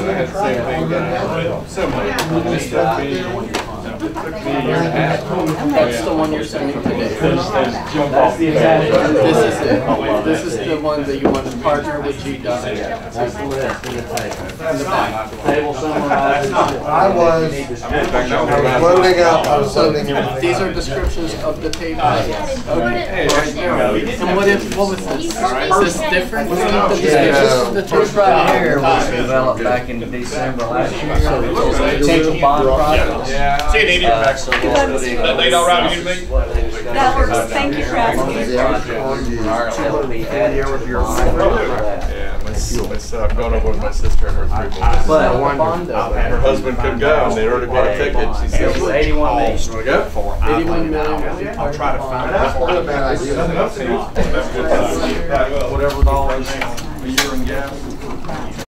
That's the one you're sending today. That's the exact. This is it. This is the one that you want to partner with G D O T. That's the list in the table. Table summarizes. I was, I was loading up, I was So loading everything. these are descriptions of the tables. Okay. And what if, what was this? Is this different? Was it the descriptions of the tables? This right here was developed back in December last year. Potential bond project. See you, Nydeo. Uh, so we'll put in- That date all right with you, to me? That works. Thank you for asking. That will be added to the bond. Yeah, my, my, I've gone over with my sister and her three boys. But Her husband couldn't go, and they already bought a ticket. She said, it was eighty-one million. "You wanna go?" For Eighty-one million would be I'll try to find out. That's not a bad idea. Whatever dollars a year in gas.